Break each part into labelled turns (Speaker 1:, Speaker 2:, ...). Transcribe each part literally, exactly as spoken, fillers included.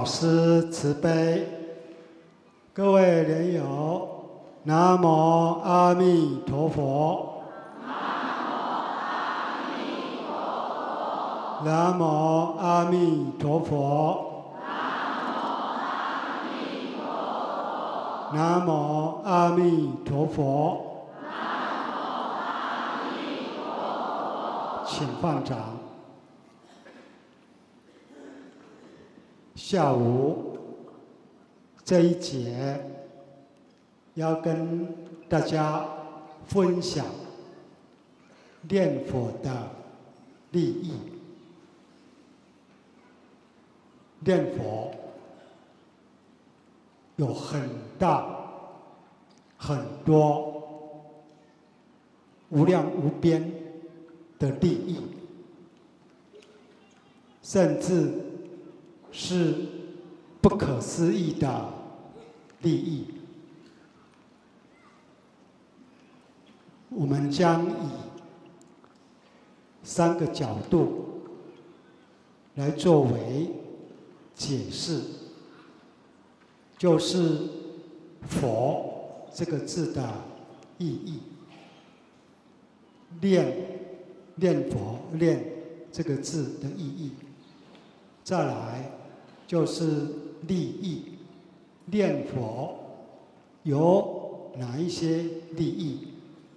Speaker 1: 师慈悲，各位莲友，南无阿弥陀佛。南无阿弥陀佛。南无阿弥陀佛。请放掌。下午这一节要跟大家分享念佛的利益。念佛有很大、很多、无量无边的利益，甚至是不可思议的利益。我们将以三个角度来作为解释，就是佛这个字的意义。念念佛，念这个字的意义。再来就是利益，念佛有哪一些利益？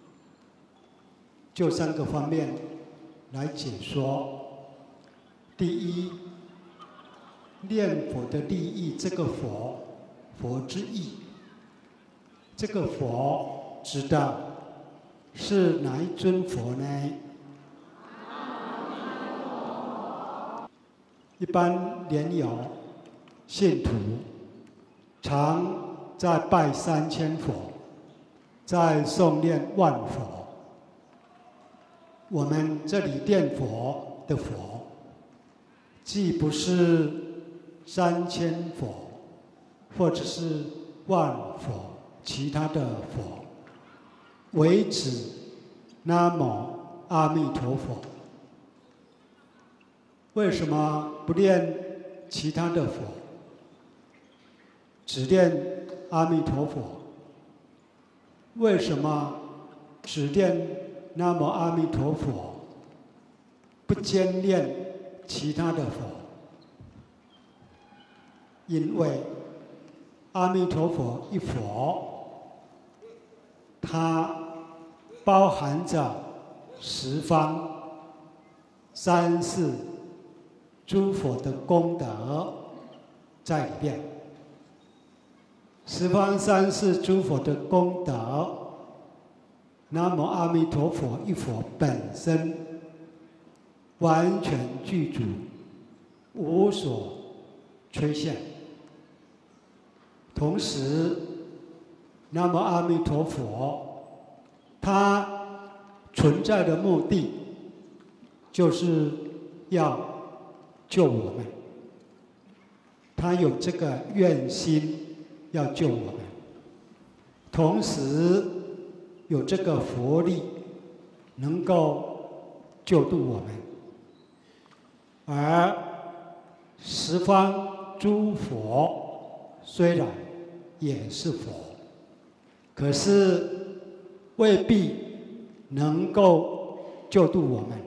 Speaker 1: 就三个方面来解说。第一，念佛的利益，这个佛，佛之意，这个佛指的是哪一尊佛呢？一般莲友、信徒常在拜三千佛，在诵念万佛。我们这里念佛的佛，既不是三千佛，或者是万佛，其他的佛，唯指南无阿弥陀佛。为什么不念其他的佛，只念阿弥陀佛？为什么只念南无阿弥陀佛，不兼念其他的佛？因为阿弥陀佛一佛，它包含着十方三世诸佛的功德在里面。十方三世诸佛的功德，南无阿弥陀佛一佛本身完全具足，无所缺陷。同时，南无阿弥陀佛它存在的目的，就是要救我们。他有这个愿心要救我们，同时有这个佛力能够救度我们。而十方诸佛虽然也是佛，可是未必能够救度我们。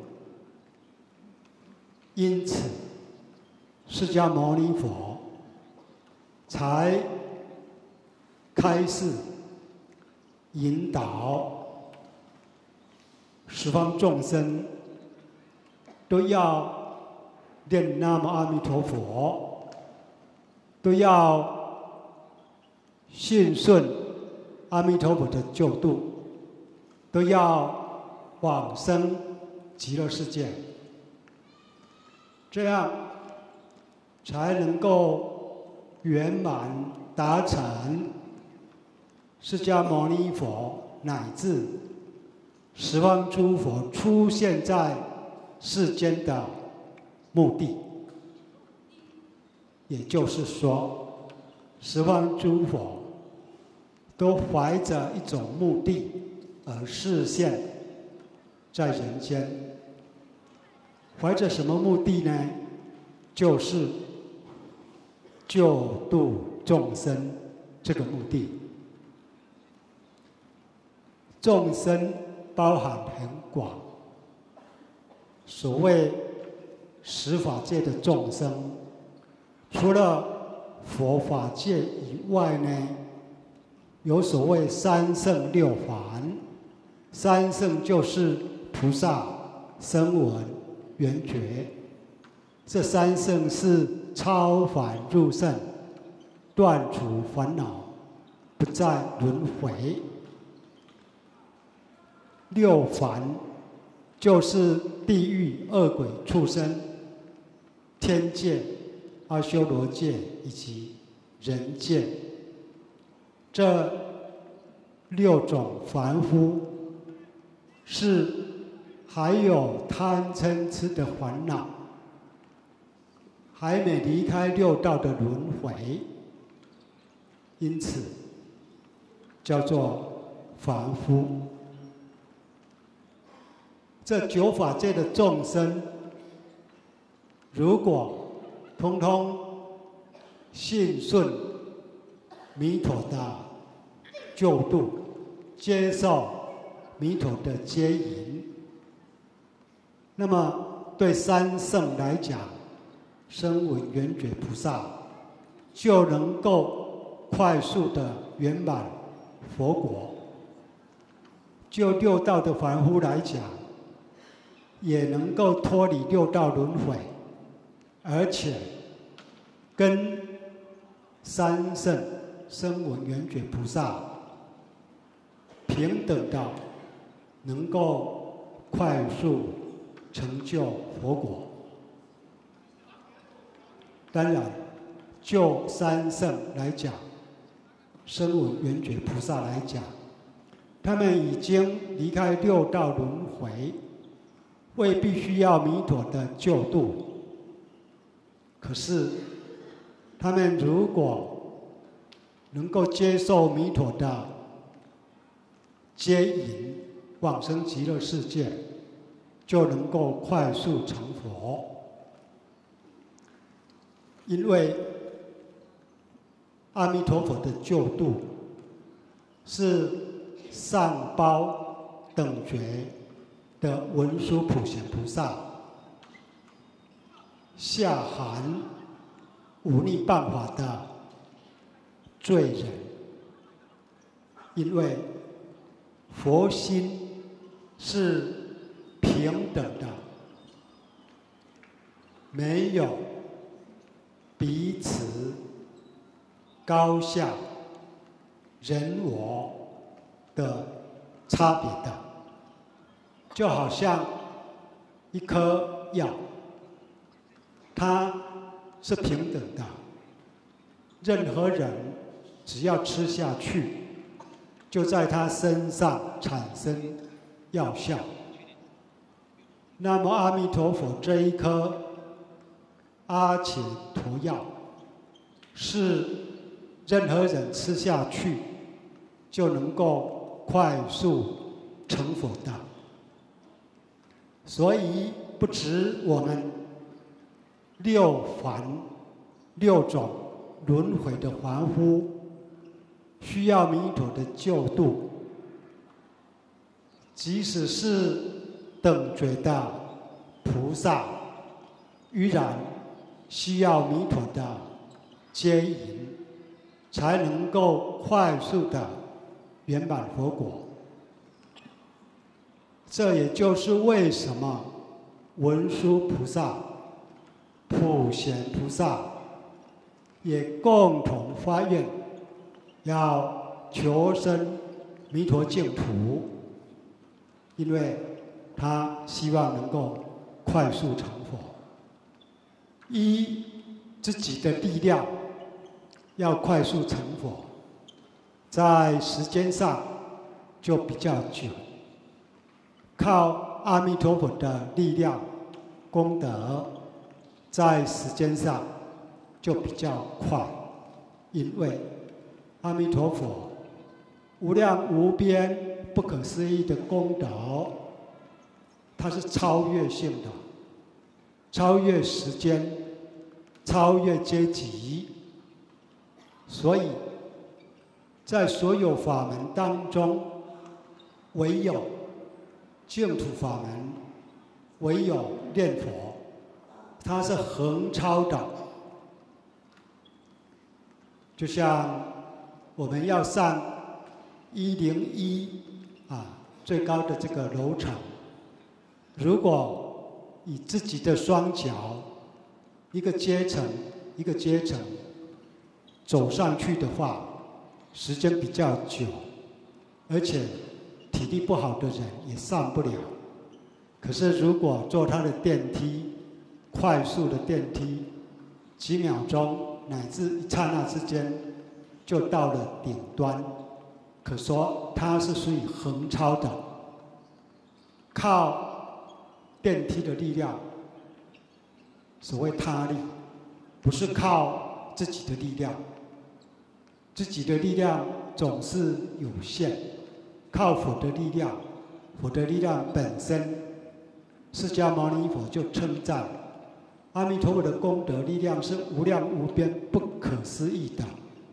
Speaker 1: 因此，释迦牟尼佛才开示引导十方众生都要念南无阿弥陀佛，都要信顺阿弥陀佛的救度，都要往生极乐世界。这样才能够圆满达成释迦牟尼佛乃至十方诸佛出现在世间的目的。也就是说，十方诸佛都怀着一种目的而示现在人间。怀着什么目的呢？就是救度众生这个目的。众生包含很广，所谓十法界的众生，除了佛法界以外呢，有所谓三圣六凡。三圣就是菩萨、声闻、缘觉，这三圣是超凡入圣，断除烦恼，不再轮回。六凡就是地狱、恶鬼、畜生、天界、阿修罗界以及人界，这六种凡夫是还有贪嗔痴的烦恼，还没离开六道的轮回，因此叫做凡夫。这九法界的众生，如果通通信顺弥陀的救度，接受弥陀的接引，那么对三圣来讲，声闻缘觉菩萨就能够快速的圆满佛果。就六道的凡夫来讲，也能够脱离六道轮回，而且跟三圣声闻缘觉菩萨平等的，能够快速成就佛果。当然，就三圣来讲，声闻缘觉菩萨来讲，他们已经离开六道轮回，未必需要弥陀的救度。可是，他们如果能够接受弥陀的接引，往生极乐世界，就能够快速成佛。因为阿弥陀佛的救度是上报等觉的文殊普贤菩萨，下含忤逆谤法的罪人。因为佛心是平等的，没有彼此高下、人我的差别的，就好像一颗药，它是平等的，任何人只要吃下去，就在他身上产生药效。那么阿弥陀佛这一颗阿伽陀药，是任何人吃下去就能够快速成佛的。所以不止我们六凡六种轮回的凡夫需要弥陀的救度，即使是等觉的菩萨，依然需要弥陀的接引，才能够快速的圆满佛果。这也就是为什么文殊菩萨、普贤菩萨也共同发愿，要求生弥陀净土，因为他希望能够快速成佛。依自己的力量要快速成佛，在时间上就比较久，靠阿弥陀佛的力量功德，在时间上就比较快，因为阿弥陀佛无量无边不可思议的功德，它是超越性的，超越时间，超越阶级， 所以，在所有法门当中，唯有净土法门，唯有念佛，它是横超的。就像我们要上一零一啊最高的这个楼层，如果以自己的双脚一个阶层一个阶层走上去的话，时间比较久，而且体力不好的人也上不了。可是如果坐他的电梯，快速的电梯，几秒钟乃至一刹那之间就到了顶端，可说它是属于横超的，靠电梯的力量，所谓他力，不是靠自己的力量，自己的力量总是有限，靠佛的力量，佛的力量本身，释迦牟尼佛就称赞阿弥陀佛的功德力量是无量无边、不可思议的。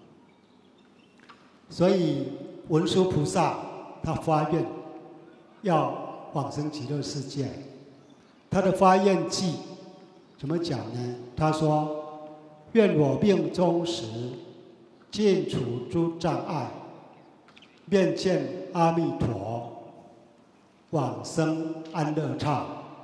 Speaker 1: 所以文殊菩萨他发愿要往生极乐世界，他的发愿偈怎么讲呢？他说：“愿我命终时，尽除诸障碍，面见阿弥陀，往生安乐刹。”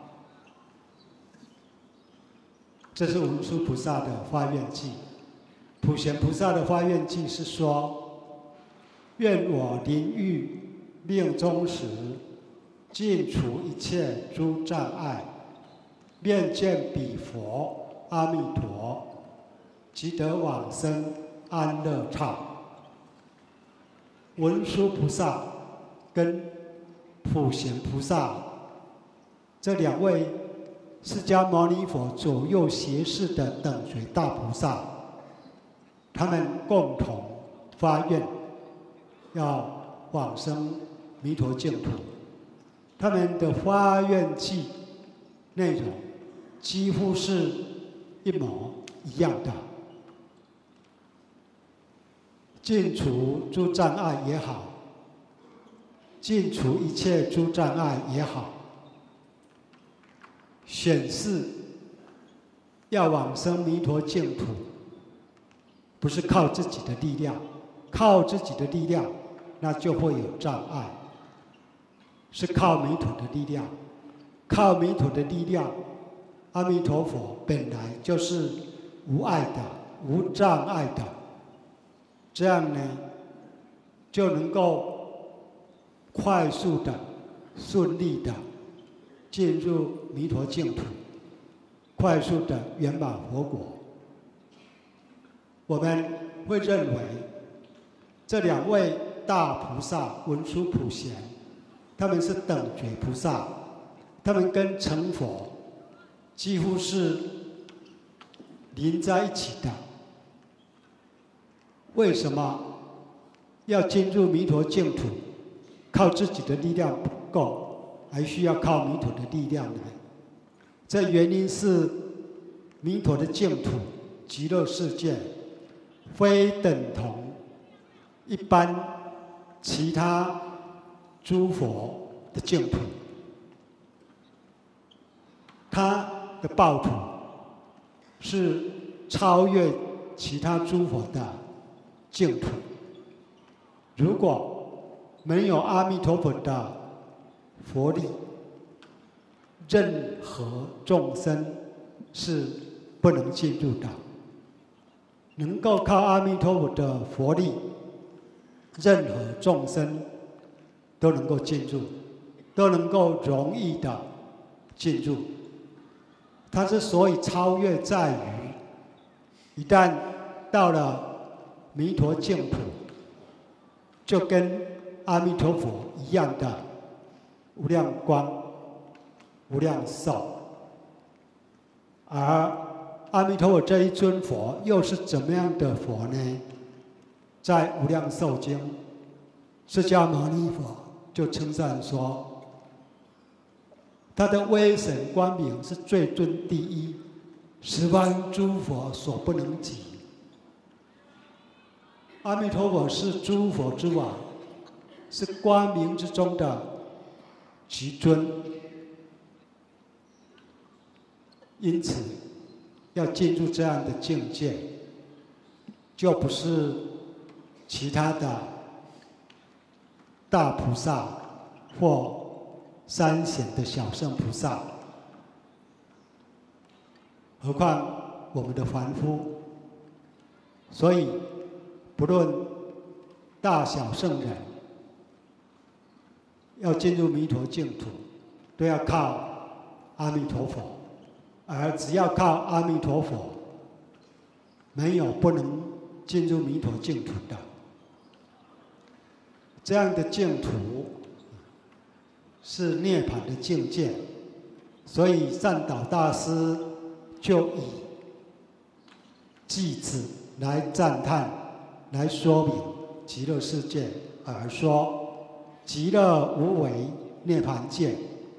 Speaker 1: 这是文殊菩萨的发愿偈。普贤菩萨的发愿偈是说：“愿我临欲命终时，尽除一切诸障碍，面见彼佛阿弥陀，即得往生安乐刹。”文殊菩萨跟普贤菩萨这两位释迦牟尼佛左右胁侍的等觉大菩萨，他们共同发愿要往生弥陀净土。他们的发愿偈内容几乎是一模一样的，尽除诸障碍也好，尽除一切诸障碍也好，显示要往生弥陀净土，不是靠自己的力量，靠自己的力量，那就会有障碍。是靠弥陀的力量，靠弥陀的力量，阿弥陀佛本来就是无碍的、无障碍的，这样呢，就能够快速的、顺利的进入弥陀净土，快速的圆满佛果。我们会认为这两位大菩萨文殊普贤，他们是等觉菩萨，他们跟成佛几乎是连在一起的。为什么要进入弥陀净土，靠自己的力量不够，还需要靠弥陀的力量呢？这原因是弥陀的净土极乐世界非等同一般其他诸佛的净土，它的报土是超越其他诸佛的净土。如果没有阿弥陀佛的佛力，任何众生是不能进入的。能够靠阿弥陀佛的佛力，任何众生都能够进入，都能够容易的进入。它之所以超越，在于一旦到了弥陀净土，就跟阿弥陀佛一样的无量光、无量寿。而阿弥陀佛这一尊佛又是怎么样的佛呢？在《无量寿经》，释迦牟尼佛就称赞说，他的威神光明是最尊第一，十方诸佛所不能及。 阿弥陀佛是诸佛之王，是光明之中的极尊，因此要进入这样的境界，就不是其他的大菩萨或三显的小圣菩萨，何况我们的凡夫。所以不论大小圣人，要进入弥陀净土，都要靠阿弥陀佛。而只要靠阿弥陀佛，没有不能进入弥陀净土的。这样的净土是涅槃的境界，所以善导大师就以偈子来赞叹，来说明极乐世界，而说极乐无为涅槃界。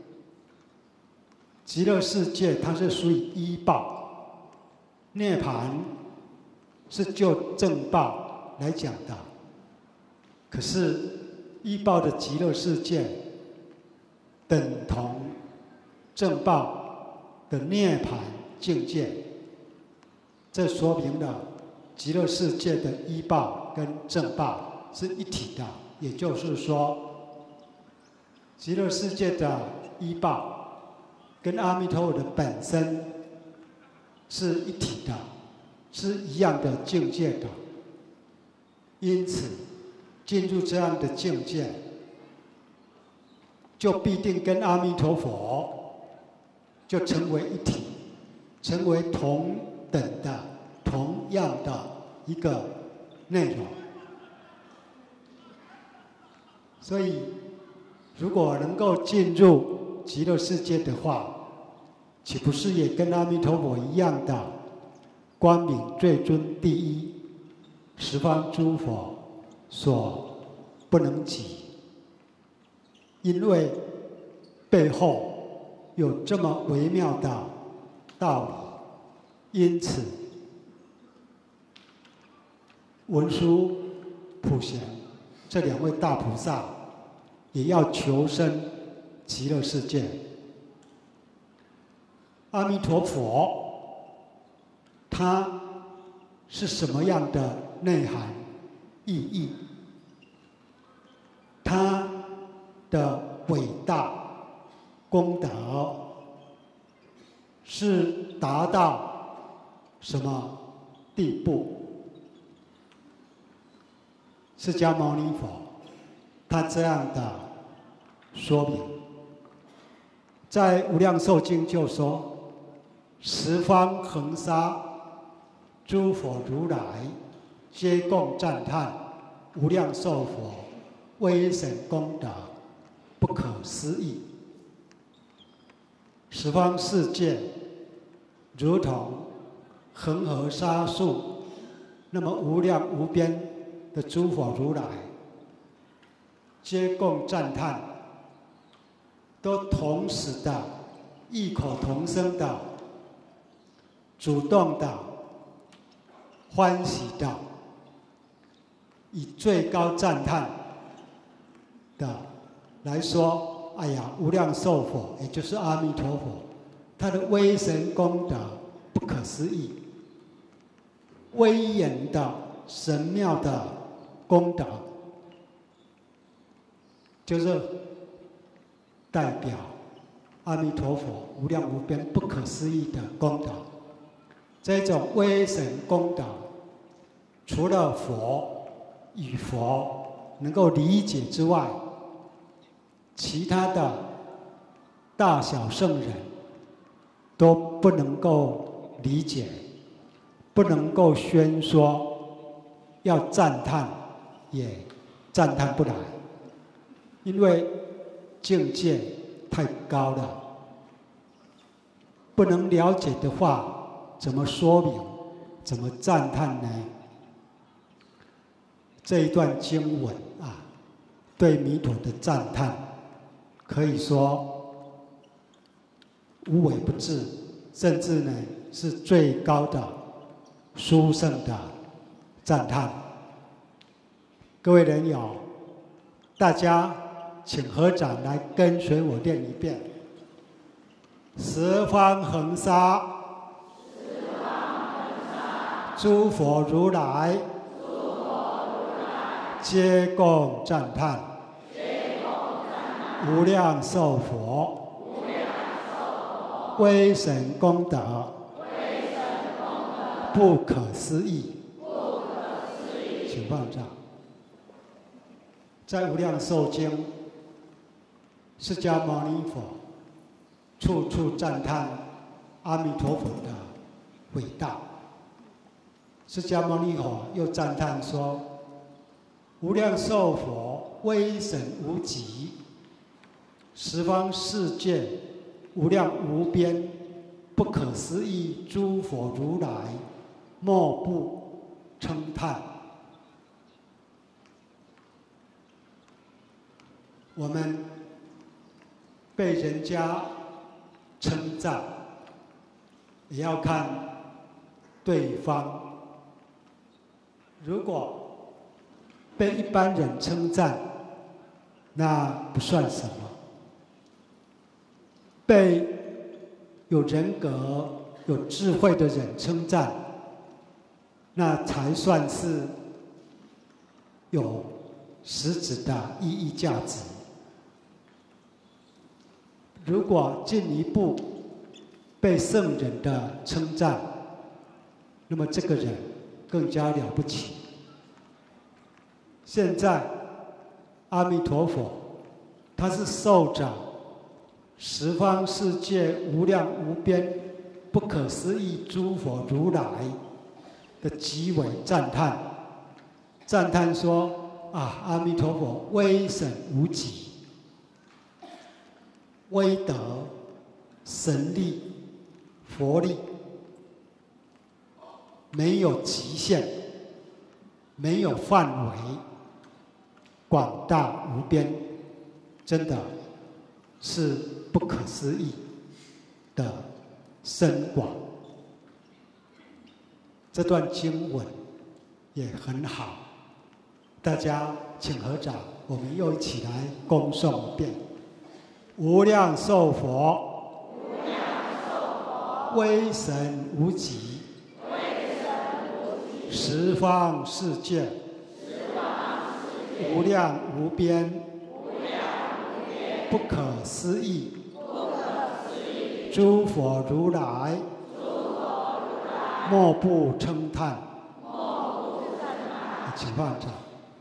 Speaker 1: 极乐世界它是属于依报，涅槃是就正报来讲的。可是依报的极乐世界等同正报的涅槃境界，这说明了极乐世界的依报跟正报是一体的。也就是说，极乐世界的依报跟阿弥陀佛的本身是一体的，是一样的境界的。因此，进入这样的境界，就必定跟阿弥陀佛就成为一体，成为同等的、同样的一个内容。所以，如果能够进入极乐世界的话，岂不是也跟阿弥陀佛一样的光明最尊第一，十方诸佛所不能及？因为背后有这么微妙的道理，因此文殊、普贤这两位大菩萨也要求生极乐世界。阿弥陀佛，他是什么样的内涵意义？他的伟大功德是达到什么地步？释迦牟尼佛他这样的说明，在《无量寿经》就说：十方恒沙诸佛如来，皆共赞叹无量寿佛威神功德不可思议。十方世界如同恒河沙数，那么无量无边的诸佛如来，皆共赞叹，都同时的、异口同声的、主动的、欢喜的，以最高赞叹的来说：哎呀，无量寿佛，也就是阿弥陀佛，他的威神功德不可思议，威严的、神妙的功德，就是代表阿弥陀佛无量无边不可思议的功德。这种威神功德，除了佛与佛能够理解之外，其他的大小圣人都不能够理解，不能够宣说，要赞叹也赞叹不来，因为境界太高了，不能了解的话，怎么说明？怎么赞叹呢？这一段经文啊，对弥陀的赞叹，可以说无微不至，甚至呢是最高的殊胜的赞叹。 各位人友，大家请合掌来跟随我念一遍：十方恒沙，诸佛如来，皆共赞叹，无量寿佛，威神功德，不可思议。请放掌。在《无量寿经》，释迦牟尼佛处处赞叹阿弥陀佛的伟大。释迦牟尼佛又赞叹说：“无量寿佛威神无极，十方世界无量无边，不可思议诸佛如来，莫不称叹。”我们被人家称赞，也要看对方。如果被一般人称赞，那不算什么；被有人格、有智慧的人称赞，那才算是有实质的意义价值。如果进一步被圣人的称赞，那么这个人更加了不起。现在阿弥陀佛，他是受着十方世界无量无边、不可思议诸佛如来的极为赞叹，赞叹说：“啊，阿弥陀佛威神无极。”威德、神力、佛力没有极限，没有范围，广大无边，真的是不可思议的深广。这段经文也很好，大家请合掌，我们又一起来恭诵一遍。无量寿佛，威神无极，十方世界，无量无边，不可思议，诸佛如来，莫不称叹。请放掌。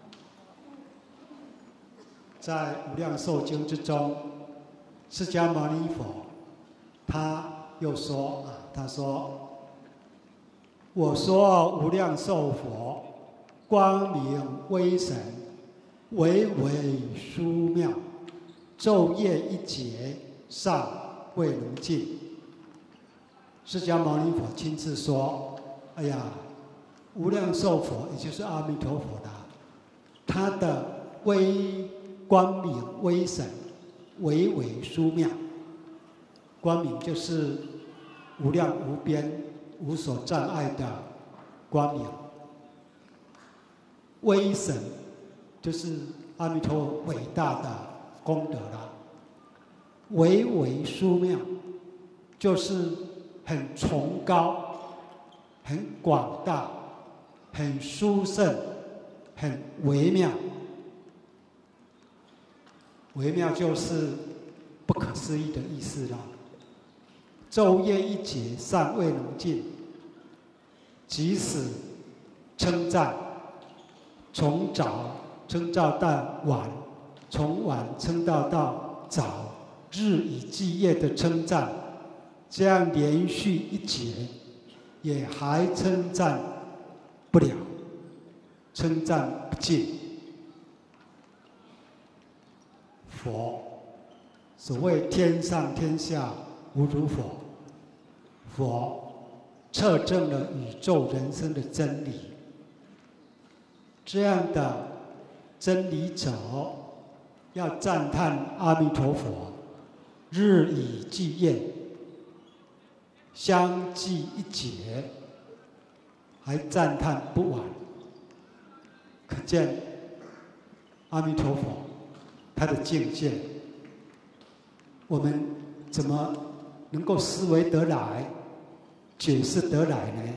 Speaker 1: 在无量寿经之中，释迦牟尼佛，他又说啊，他说：“我说无量寿佛，光明威神，巍巍殊妙，昼夜一劫，尚未能尽。”释迦牟尼佛亲自说：“哎呀，无量寿佛，也就是阿弥陀佛的，他的威光明威神。”巍巍殊妙，光明就是无量无边、无所障碍的光明；威神就是阿弥陀佛伟大的功德了；巍巍殊妙就是很崇高、很广大、很殊胜、很微妙。微妙就是不可思议的意思啦。昼夜一劫尚未能尽，即使称赞，从早称到到晚，从晚称到到早，日以继夜的称赞，这样连续一劫，也还称赞不了，称赞不尽。佛，所谓天上天下无如佛。佛测证了宇宙人生的真理。这样的真理者，要赞叹阿弥陀佛，日以继夜，相继一劫，还赞叹不完。可见阿弥陀佛他的境界，我们怎么能够思维得来、解释得来呢？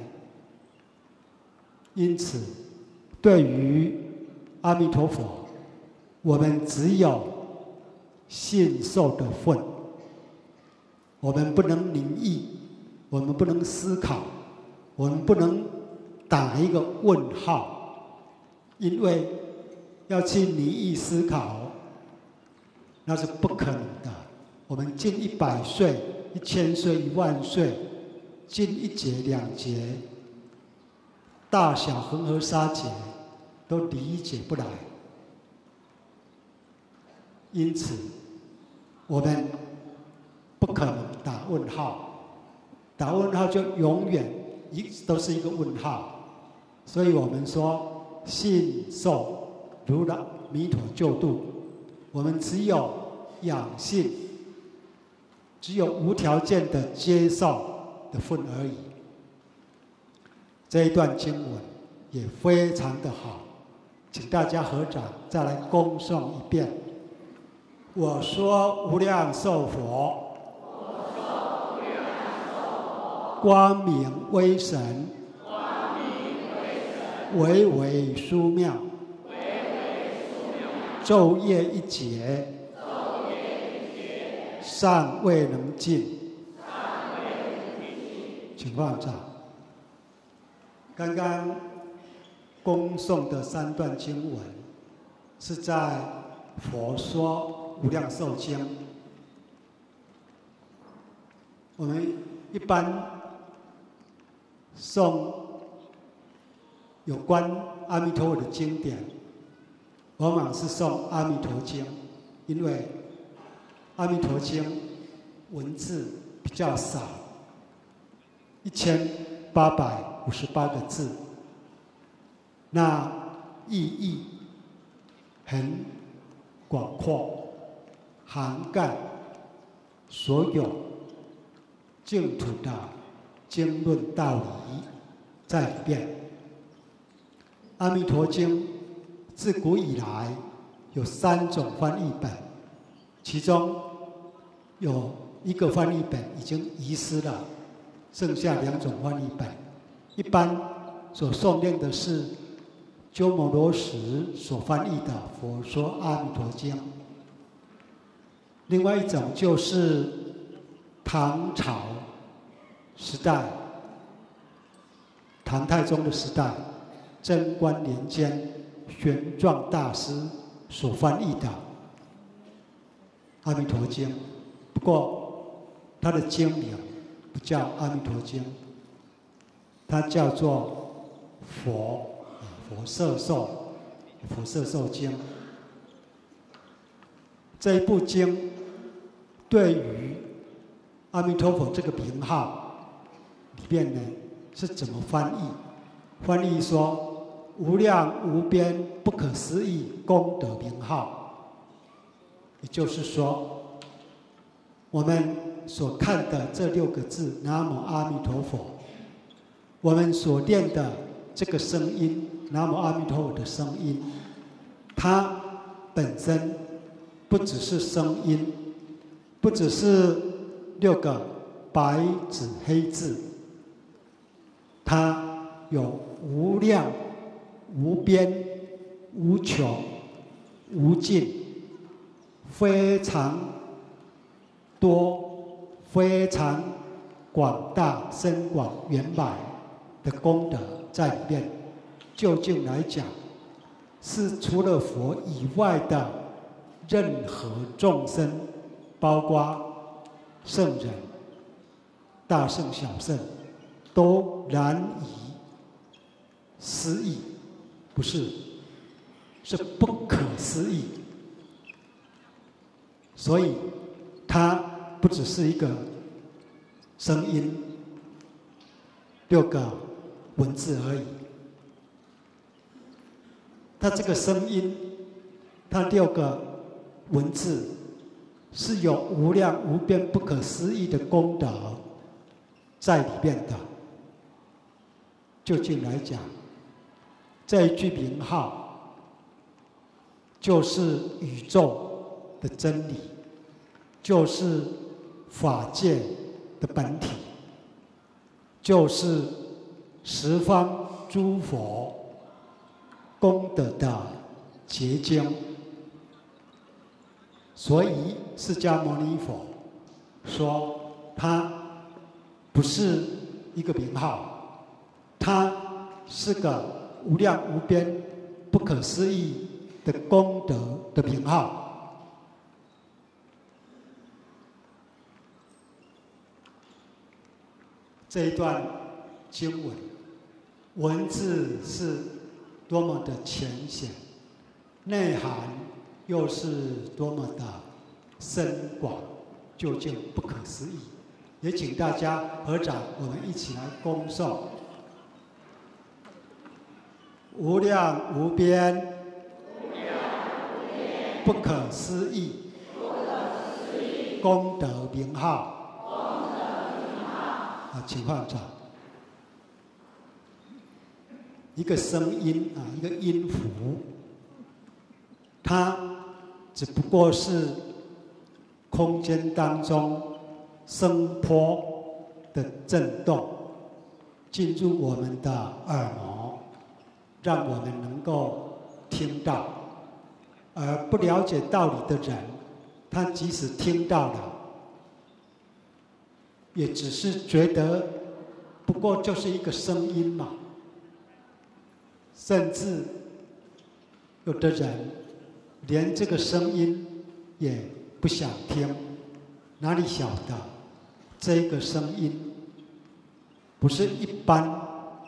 Speaker 1: 因此，对于阿弥陀佛，我们只有信受的份，我们不能凝意，我们不能思考，我们不能打一个问号，因为要去凝意思考，那是不可能的。我们近一百岁、一千岁、一万岁，近一劫、两劫，大小恒河沙劫，都理解不来。因此，我们不可能打问号，打问号就永远一都是一个问号。所以我们说，信受如来弥陀救度，我们只有仰信，只有无条件的接受的份而已。这一段经文也非常的好，请大家合掌再来恭诵一遍。我说无量寿佛，光明威神，唯唯殊妙，昼夜一劫，尚未能尽。请放掌。刚刚恭诵的三段经文，是在《佛说无量寿经》。我们一般诵有关阿弥陀佛的经典，往往是诵《阿弥陀经》，因为《阿弥陀经》文字比较少，一千八百五十八个字，那意义很广阔，涵盖所有净土的经论道理在里边。《阿弥陀经》自古以来有三种翻译本，其中有一个翻译本已经遗失了，剩下两种翻译本。一般所诵念的是鸠摩罗什所翻译的《佛说阿弥陀经》，另外一种就是唐朝时代，唐太宗的时代，贞观年间玄奘大师所翻译的《阿弥陀经》，不过它的经名不叫《阿弥陀经》，它叫做佛佛摄受佛摄受经。这一部经对于阿弥陀佛这个名号里面呢是怎么翻译？翻译说无量无边不可思议功德名号，也就是说，我们所看的这六个字“南无阿弥陀佛”，我们所念的这个声音“南无阿弥陀佛”的声音，它本身不只是声音，不只是六个白纸黑字，它有无量、无边、无穷、无尽，非常多、非常广大、深广、圆满的功德在里面。究竟来讲，是除了佛以外的任何众生，包括圣人、大圣、小圣，都难以思议，不是，是不可思议。所以，它不只是一个声音，六个文字而已。它这个声音，它六个文字，是有无量无边不可思议的功德在里面的。究竟来讲，这一句名号， 就是宇宙的真理，就是法界的本体，就是十方诸佛功德的结晶。所以释迦牟尼佛说，它不是一个名号，它是个无量无边、不可思议的功德的名号。这一段经文，文字是多么的浅显，内涵又是多么的深广，究竟不可思议。也请大家合掌，我们一起来恭诵：无量无边、不可思议功德名号。啊，请放掌。一个声音啊，一个音符，它只不过是空间当中声波的震动，进入我们的耳膜，让我们能够听到。而不了解道理的人，他即使听到了，也只是觉得不过就是一个声音嘛。甚至有的人连这个声音也不想听，哪里晓得这个声音不是一般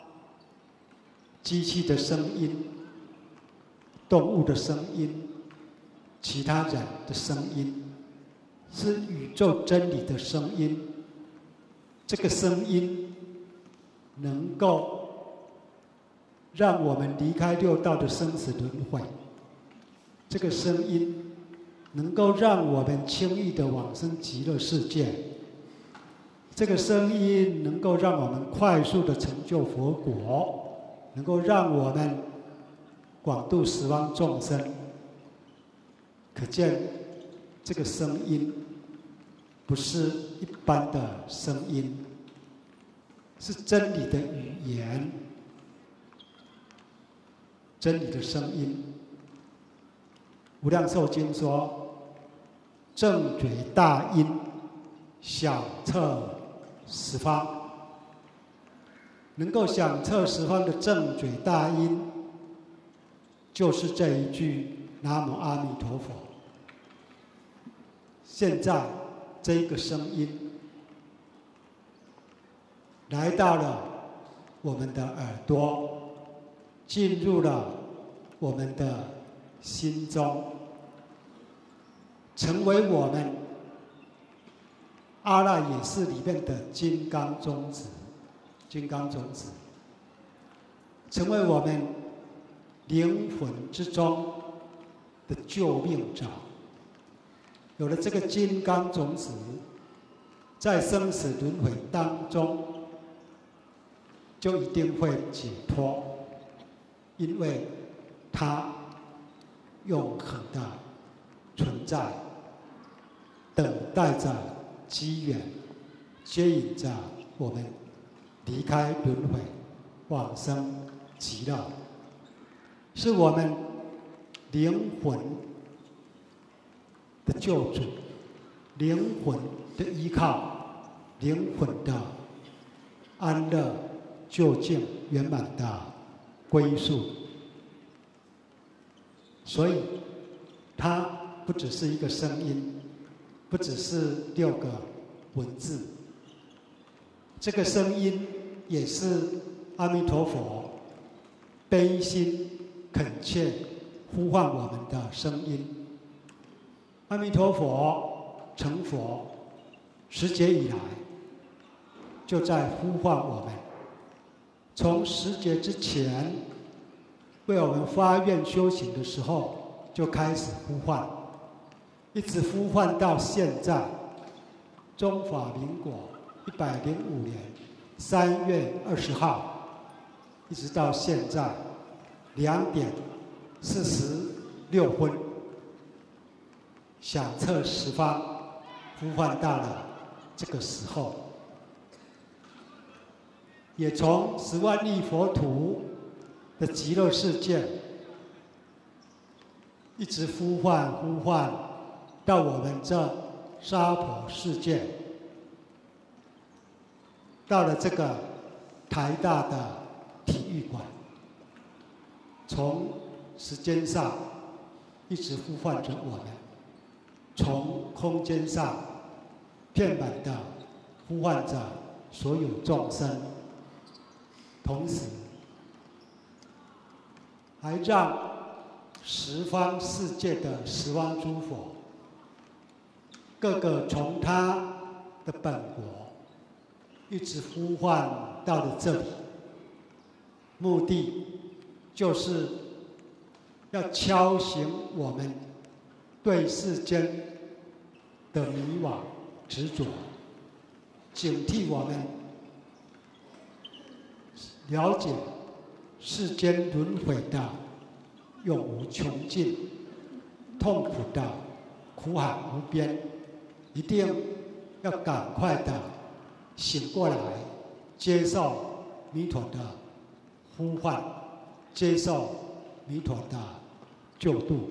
Speaker 1: 机器的声音、动物的声音、其他人的声音，是宇宙真理的声音。这个声音能够让我们离开六道的生死轮回，这个声音能够让我们轻易的往生极乐世界，这个声音能够让我们快速的成就佛国，能够让我们广度十方众生。可见这个声音不是一般的声音，是真理的语言，真理的声音。无量寿经说：正觉大音，响彻十方。能够响彻十方的正觉大音，就是这一句南无阿弥陀佛。现在这一个声音来到了我们的耳朵，进入了我们的心中，成为我们阿赖耶识里面的金刚种子，金刚种子，成为我们灵魂之中的救命者。有了这个金刚种子，在生死轮回当中，就一定会解脱，因为它永恒的存在，等待着机缘，接引着我们离开轮回，往生极乐，是我们灵魂的救主，灵魂的依靠，灵魂的安乐、究竟、圆满的归宿。所以，它不只是一个声音，不只是六个文字，这个声音也是阿弥陀佛悲心恳切呼唤我们的声音。阿弥陀佛成佛十劫以来，就在呼唤我们。从十劫之前，为我们发愿修行的时候，就开始呼唤，一直呼唤到现在，中华民国一百零五年三月二十号，一直到现在两点四十六分。 响彻十方，呼唤到了这个时候，也从十万亿佛土的极乐世界，一直呼唤呼唤到我们这娑婆世界，到了这个台大的体育馆，从时间上一直呼唤着我们，从空间上遍满的呼唤着所有众生，同时还让十方世界的十方诸佛，各个从他的本国一直呼唤到了这里，目的就是要敲醒我们对世间的迷惘执着，警惕我们了解世间轮回的永无穷尽，痛苦的苦海无边，一定要赶快的醒过来，接受弥陀的呼唤，接受弥陀的救度。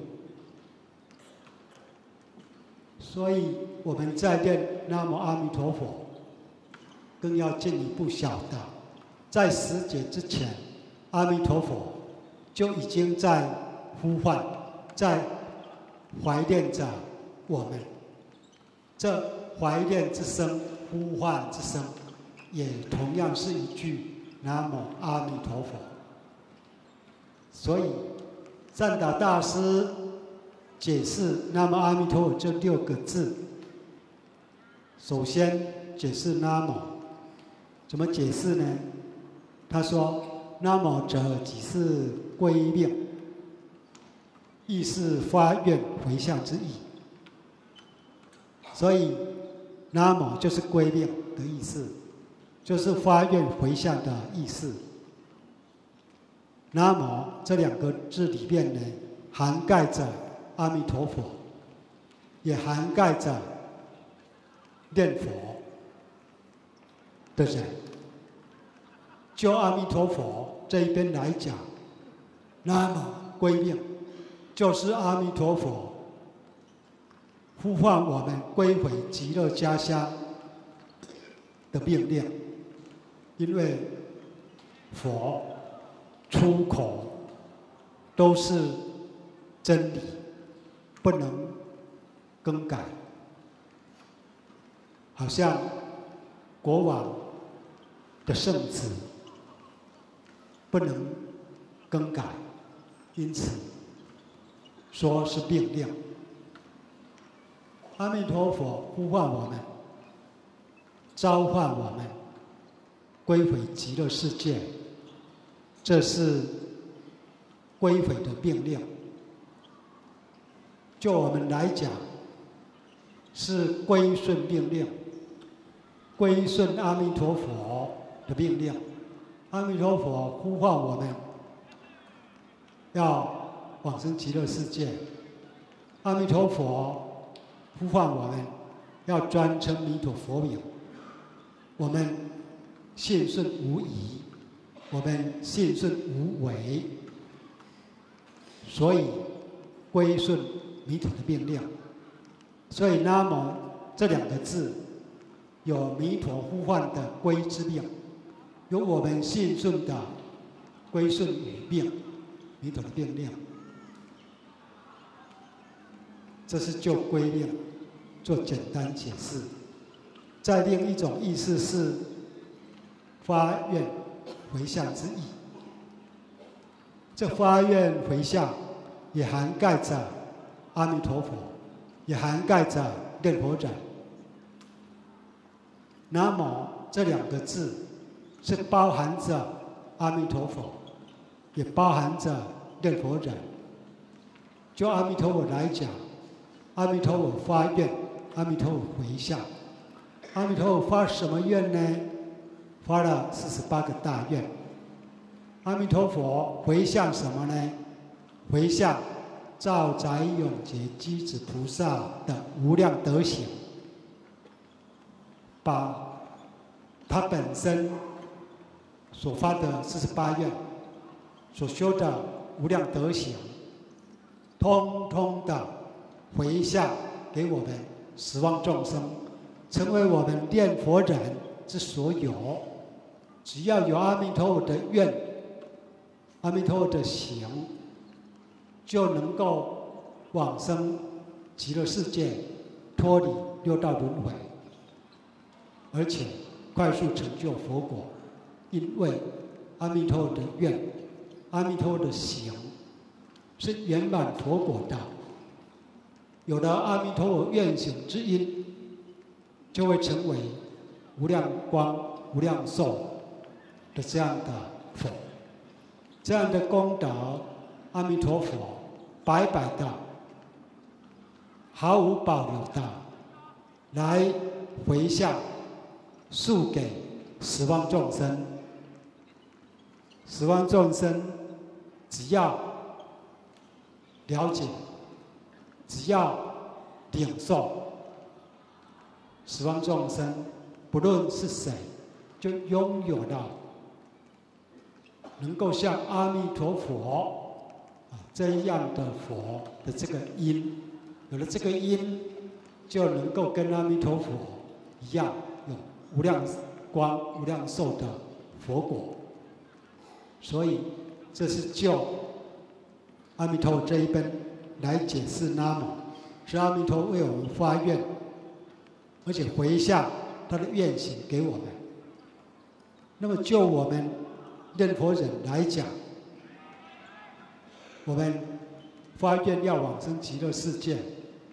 Speaker 1: 所以我们在念南无阿弥陀佛，更要进一步晓得，在十劫之前，阿弥陀佛就已经在呼唤，在怀念着我们。这怀念之声、呼唤之声，也同样是一句南无阿弥陀佛。所以赞达大师解释南无阿弥陀佛这六个字，首先解释南无，怎么解释呢？他说：“南无者，即是归命，亦是发愿回向之意。”所以，南无就是归命的意思，就是发愿回向的意思。南无这两个字里面呢，涵盖着阿弥陀佛，也涵盖着念佛的人。就阿弥陀佛这一边来讲，南无归命，就是阿弥陀佛呼唤我们归回极乐家乡的命令。因为佛出口都是真理，不能更改。好像国王的圣旨不能更改，因此说是命令。阿弥陀佛呼唤我们，召唤我们归回极乐世界，这是归回的命令。就我们来讲，是归顺命令，归顺阿弥陀佛的命令。阿弥陀佛呼唤我们要往生极乐世界，阿弥陀佛呼唤我们要专称弥陀佛名。我们信顺无疑，我们信顺无违，所以归顺弥陀的命令。所以南无这两个字有弥陀呼唤的归之命，有我们信顺的归顺与命，弥陀的命令。这是就归命做简单解释。再另一种意思是发愿回向之意。这发愿回向也涵盖着阿弥陀佛，也涵盖着念佛人。南无这两个字是包含着阿弥陀佛，也包含着念佛人。就阿弥陀佛来讲，阿弥陀佛发愿，阿弥陀佛回向。阿弥陀佛发什么愿呢？发了四十八个大愿。阿弥陀佛回向什么呢？回向兆载永劫机子菩萨的无量德行，把他本身所发的四十八愿，所修的无量德行，通通的回向给我们十方众生，成为我们念佛人之所有。只要有阿弥陀佛的愿，阿弥陀佛的行，就能够往生极乐世界，脱离六道轮回，而且快速成就佛果。因为阿弥陀佛的愿，阿弥陀佛的行，是圆满佛果的。有了阿弥陀佛愿行之因，就会成为无量光、无量寿的这样的佛。这样的功德，阿弥陀佛白白的、毫无保留的来回向述给十方众生。十方众生只要了解，只要领受，十方众生不论是谁，就拥有了能够像阿弥陀佛啊这样的佛的这个因。有了这个因，就能够跟阿弥陀佛一样，有无量光、无量寿的佛果。所以，这是就阿弥陀佛这一本来解释南无，是阿弥陀为我们发愿，而且回向他的愿行给我们。那么，就我们念佛人来讲，我们发愿要往生极乐世界，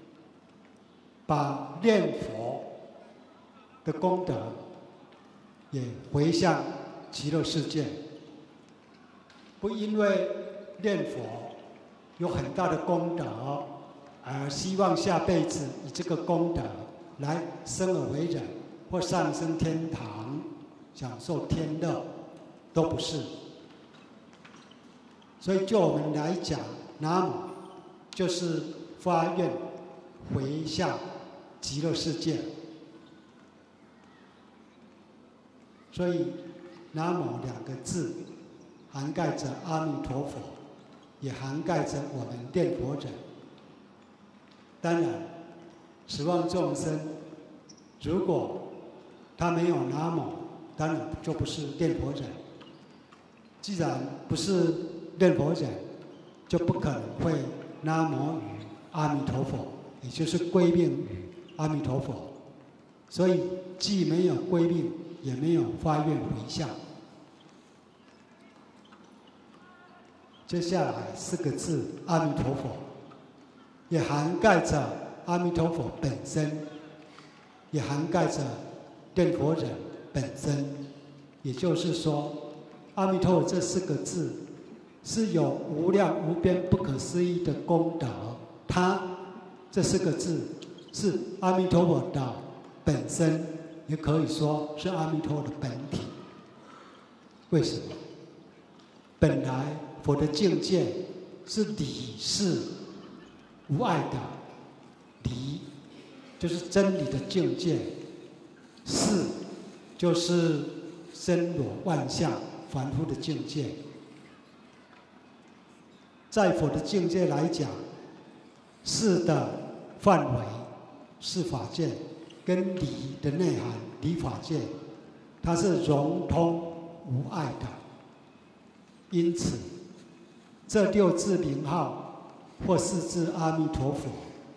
Speaker 1: 把念佛的功德也回向极乐世界。不因为念佛有很大的功德，而希望下辈子以这个功德来生而为人，或上升天堂，享受天乐，都不是。所以就我们来讲，南无就是发愿回向极乐世界。所以南无两个字涵盖着阿弥陀佛，也涵盖着我们念佛人。当然，十方众生如果他没有南无，当然就不是念佛人。既然不是念佛人，就不可能会南无于阿弥陀佛，也就是归命于阿弥陀佛。所以既没有归命，也没有发愿回向。接下来四个字阿弥陀佛，也涵盖着阿弥陀佛本身，也涵盖着念佛人本身。也就是说，阿弥陀佛这四个字是有无量无边不可思议的功德。它这四个字是阿弥陀佛的本身，也可以说是阿弥陀佛的本体。为什么？本来佛的境界是理事无碍的，理就是真理的境界，事就是身裸万象凡夫的境界。在佛的境界来讲，事的范围是法界，跟理的内涵理法界，它是融通无碍的。因此这六字名号或四字阿弥陀佛，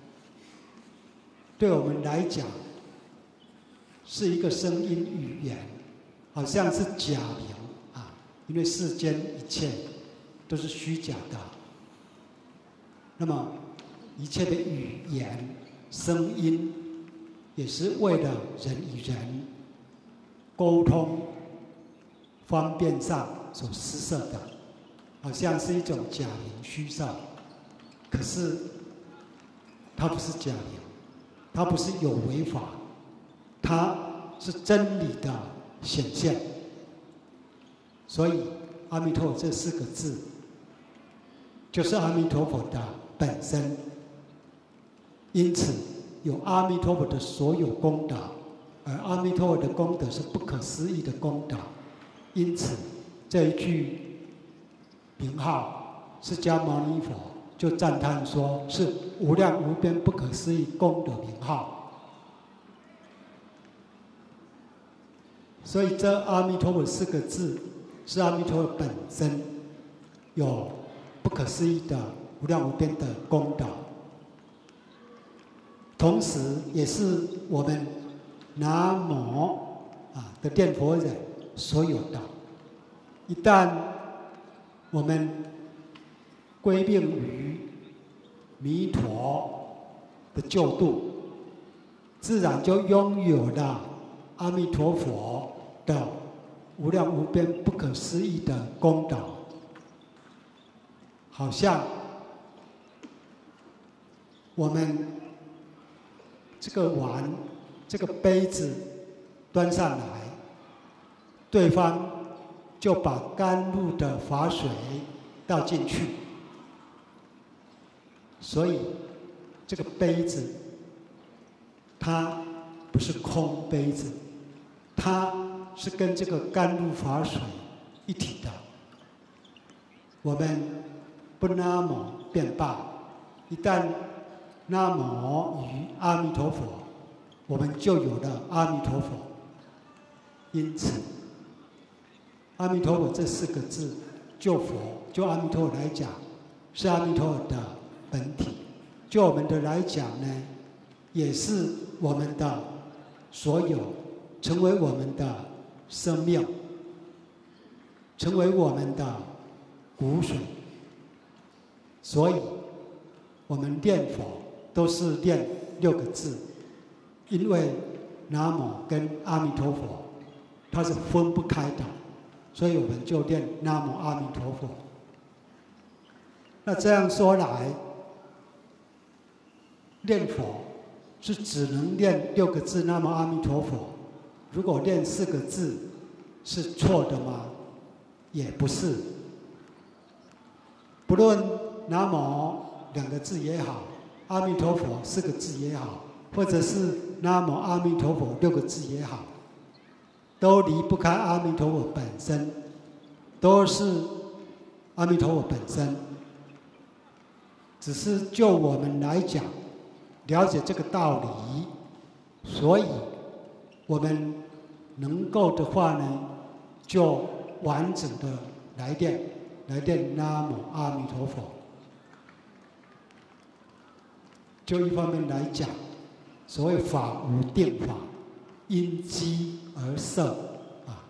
Speaker 1: 对我们来讲是一个声音语言，好像是假名啊，因为世间一切都是虚假的。那么一切的语言声音也是为了人与人沟通方便上所施设的，好像是一种假名虚设。可是它不是假名，它不是有违法，它是真理的显现。所以阿弥陀佛这四个字就是阿弥陀佛的本身，因此有阿弥陀佛的所有功德，而阿弥陀佛的功德是不可思议的功德，因此这一句名号释迦牟尼佛就赞叹说是无量无边不可思议功德名号。所以这阿弥陀佛四个字是阿弥陀佛本身有不可思议的无量无边的功德，同时也是我们南无啊的念佛人所有的。一旦我们归命于弥陀的救度，自然就拥有了阿弥陀佛的无量无边不可思议的功德。好像我们这个碗、这个杯子端上来，对方就把甘露的法水倒进去，所以这个杯子它不是空杯子，它是跟这个甘露法水一体的。我们不南无便罢，一旦南无于阿弥陀佛，我们就有了阿弥陀佛。因此，阿弥陀佛这四个字，就佛就阿弥陀佛来讲，是阿弥陀佛的本体；就我们的来讲呢，也是我们的所有，成为我们的生命，成为我们的骨髓。所以，我们念佛都是念六个字，因为南无跟阿弥陀佛它是分不开的，所以我们就念南无阿弥陀佛。那这样说来，念佛是只能念六个字南无阿弥陀佛，如果念四个字是错的吗？也不是。不论南无两个字也好，阿弥陀佛四个字也好，或者是南无阿弥陀佛六个字也好，都离不开阿弥陀佛本身，都是阿弥陀佛本身。只是就我们来讲，了解这个道理，所以我们能够的话呢，就完整的来念，来念南无阿弥陀佛。就一方面来讲，所谓法无定法，因机而设啊，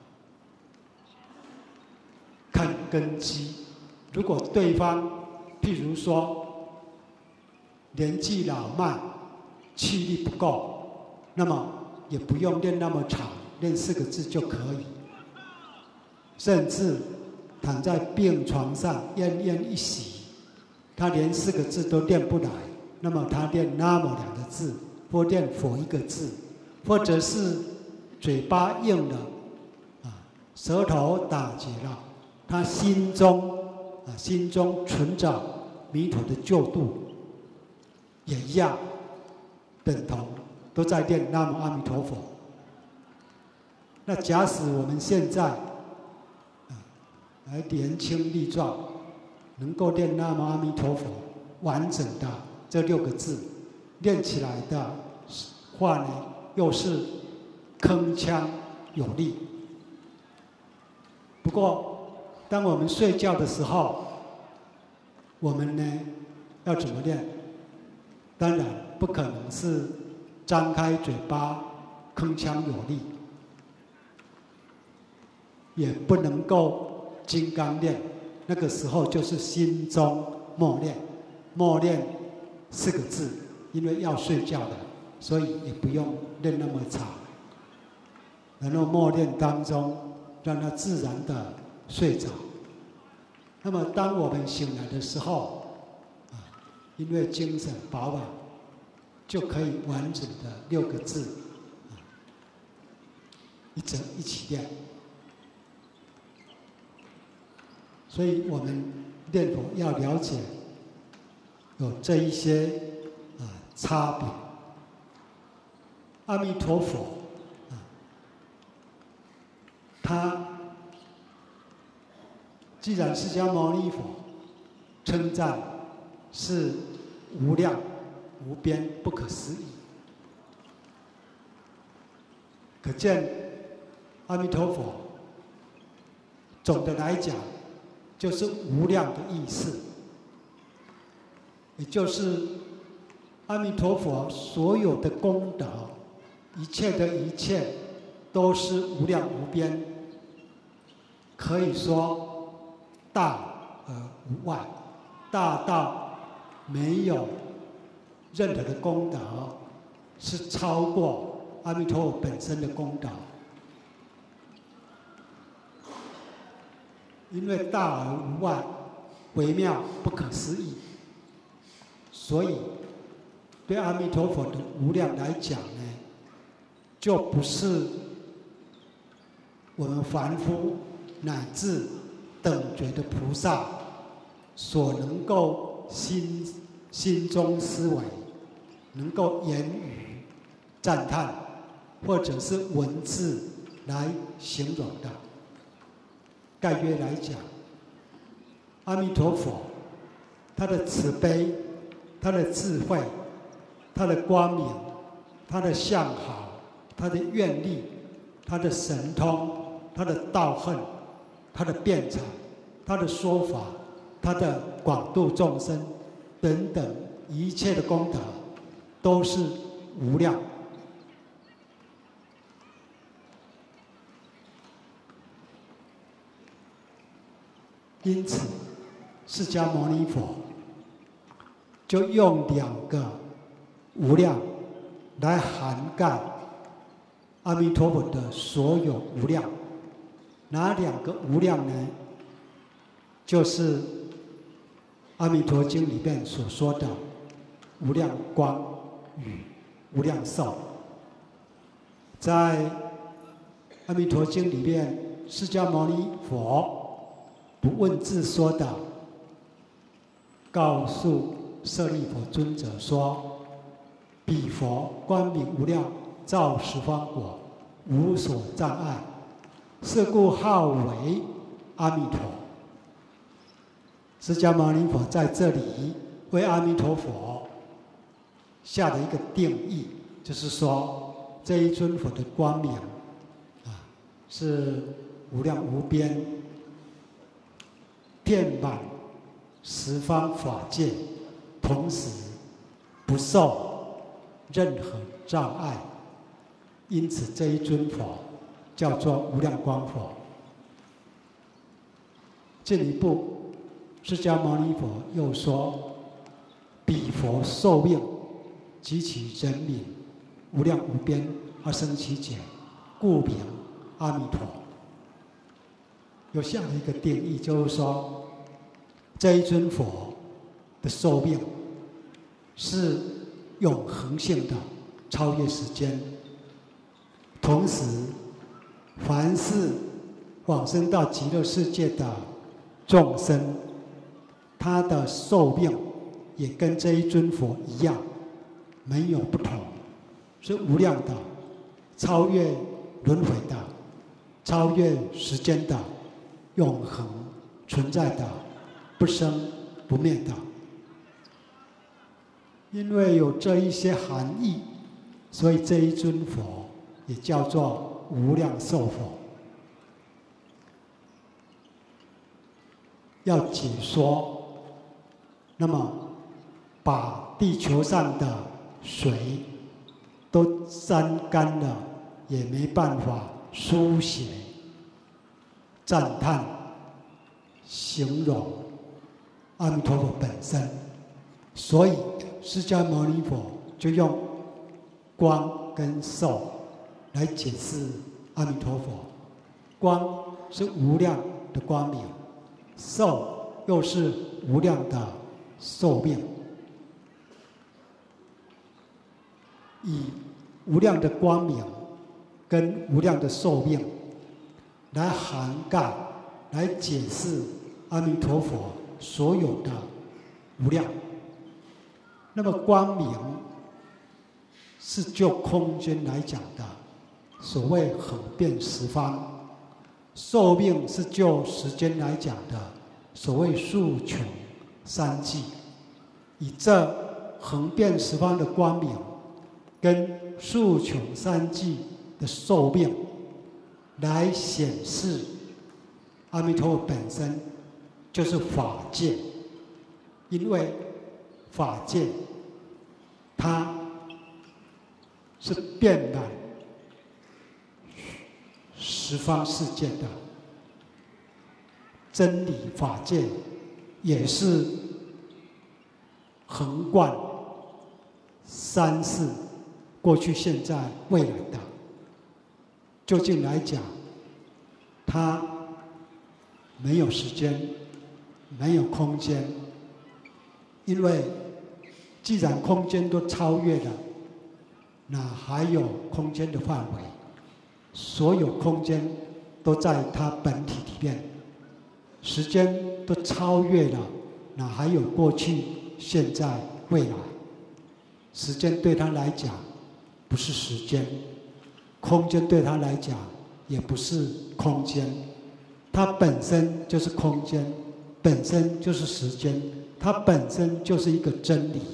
Speaker 1: 看根基。如果对方譬如说年纪老迈，气力不够，那么也不用念那么长，念四个字就可以。甚至躺在病床上奄奄一息，他连四个字都念不来，那么他念南无两个字，或念佛一个字，或者是嘴巴硬了，啊，舌头打结了，他心中啊心中存着弥陀的救度，也一样，等同都在念南无阿弥陀佛。那假使我们现在啊还年轻力壮，能够念南无阿弥陀佛完整的这六个字，念起来的话呢，又是铿锵有力。不过，当我们睡觉的时候，我们呢要怎么念？当然不可能是张开嘴巴铿锵有力，也不能够金刚念。那个时候就是心中默念，默念四个字，因为要睡觉的，所以也不用念那么长。然后默念当中，让它自然的睡着。那么当我们醒来的时候，啊，因为精神饱满，就可以完整的六个字，啊，一整一起念。所以我们念佛要了解， 有这一些啊差别。阿弥陀佛啊，他既然释迦牟尼佛称赞是无量无边不可思议，可见阿弥陀佛总的来讲就是无量的意思，也就是阿弥陀佛所有的功德，一切的一切都是无量无边，可以说大而无外，大到没有任何的功德是超过阿弥陀佛本身的功德。因为大而无外，微妙不可思议，所以对阿弥陀佛的无量来讲呢，就不是我们凡夫乃至等觉的菩萨所能够心心中思维，能够言语赞叹，或者是文字来形容的。概约来讲，阿弥陀佛他的慈悲，他的智慧，他的光明，他的相好，他的愿力，他的神通，他的道行，他的辩才，他的说法，他的广度众生等等一切的功德都是无量。因此释迦牟尼佛就用两个无量来涵盖阿弥陀佛的所有无量。哪两个无量呢？就是《阿弥陀经》里面所说的无量光与无量寿。在《阿弥陀经》里面，释迦牟尼佛不问自说的告诉舍利弗尊者说：“彼佛光明无量，照十方国，无所障碍，是故号为阿弥陀。”释迦牟尼佛在这里为阿弥陀佛下了一个定义，就是说这一尊佛的光明啊，是无量无边，遍满十方法界，同时不受任何障碍，因此这一尊佛叫做无量光佛。进一步，释迦牟尼佛又说：“彼佛寿命及其人民，无量无边而生其解，故名阿弥陀。”有下了一个定义，就是说，这一尊佛的寿命是永恒性的，超越时间。同时，凡是往生到极乐世界的众生，他的寿命也跟这一尊佛一样，没有不同，是无量的，超越轮回的，超越时间的，永恒存在的，不生不灭的。因为有这一些含义，所以这一尊佛也叫做无量寿佛。要解说，那么把地球上的水都沾干了，也没办法书写、赞叹、形容阿弥陀佛本身，所以释迦牟尼佛就用光跟寿来解释阿弥陀佛。光是无量的光明，寿又是无量的寿命，以无量的光明跟无量的寿命来涵盖、来解释阿弥陀佛所有的无量。 那么光明是就空间来讲的，所谓横遍十方；寿命是就时间来讲的，所谓数穷三际。以这横遍十方的光明，跟数穷三际的寿命，来显示阿弥陀佛本身就是法界。因为法界它是遍满十方世界的真理，法界也是横贯三世，过去、现在、未来的。究竟来讲，它没有时间，没有空间，因为既然空间都超越了，哪还有空间的范围？所有空间都在它本体里面，时间都超越了，哪还有过去、现在、未来？时间对他来讲不是时间，空间对他来讲也不是空间，它本身就是空间，本身就是时间，它本身就是一个真理。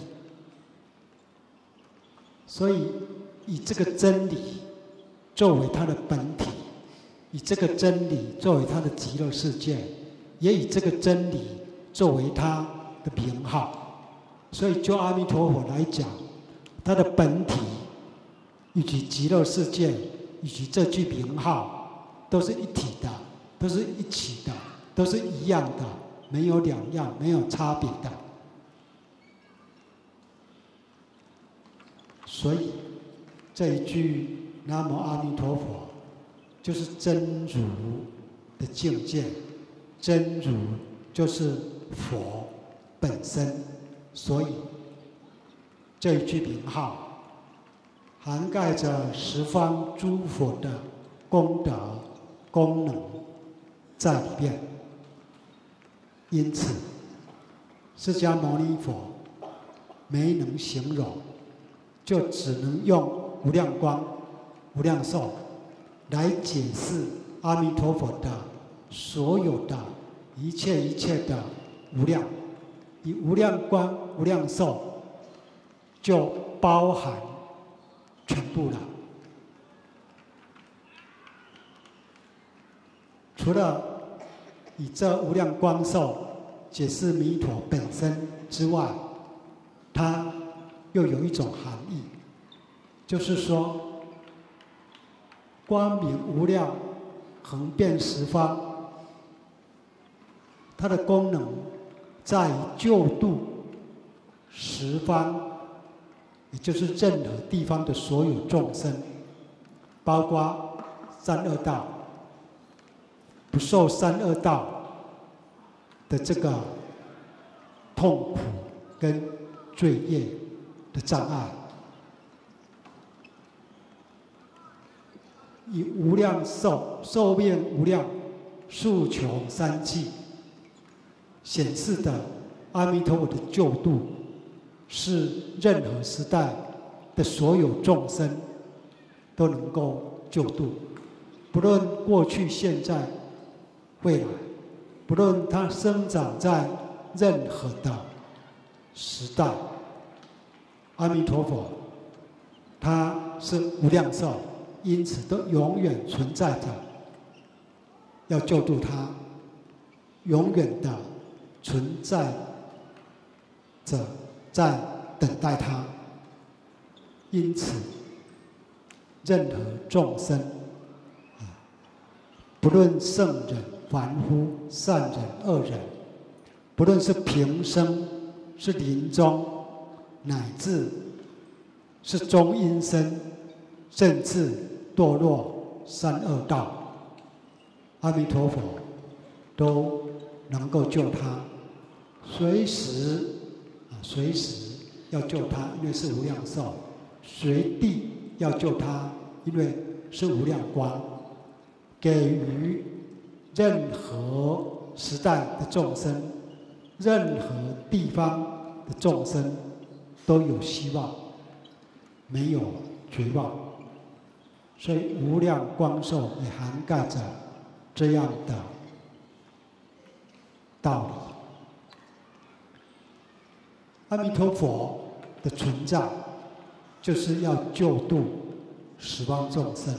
Speaker 1: 所以以这个真理作为它的本体，以这个真理作为它的极乐世界，也以这个真理作为它的名号。所以就阿弥陀佛来讲，它的本体以及极乐世界以及这句名号都是一体的，都是一起的，都是一样的，没有两样，没有差别的。所以这一句南无阿弥陀佛就是真如的境界，真如就是佛本身。所以这一句名号涵盖着十方诸佛的功德功能在里面。因此释迦牟尼佛没能形容，就只能用无量光无量寿来解释阿弥陀佛的所有的一切一切的无量。以无量光无量寿就包含全部了。除了以这无量光寿解释弥陀本身之外，它又有一种含义，就是说光明无量横遍十方，它的功能在于救度十方，也就是任何地方的所有众生，包括三恶道、不受三恶道的这个痛苦跟罪业的障碍，以无量寿寿命无量数穷三际显示的阿弥陀佛的救度，是任何时代的所有众生都能够救度，不论过去、现在、未来，不论它生长在任何的时代，阿弥陀佛它是无量寿，因此都永远存在着，要救度它，永远的存在着，在等待他。因此任何众生，不论圣人凡夫、善人恶人，不论是平生是临终，乃至是中阴身，甚至堕落三恶道，阿弥陀佛都能够救他，随时啊，随时要救他，因为是无量寿；随地要救他，因为是无量光。给予任何时代的众生，任何地方的众生， 都有希望，没有绝望。所以无量光寿也涵盖着这样的道理。阿弥陀佛的存在，就是要救度十方众生。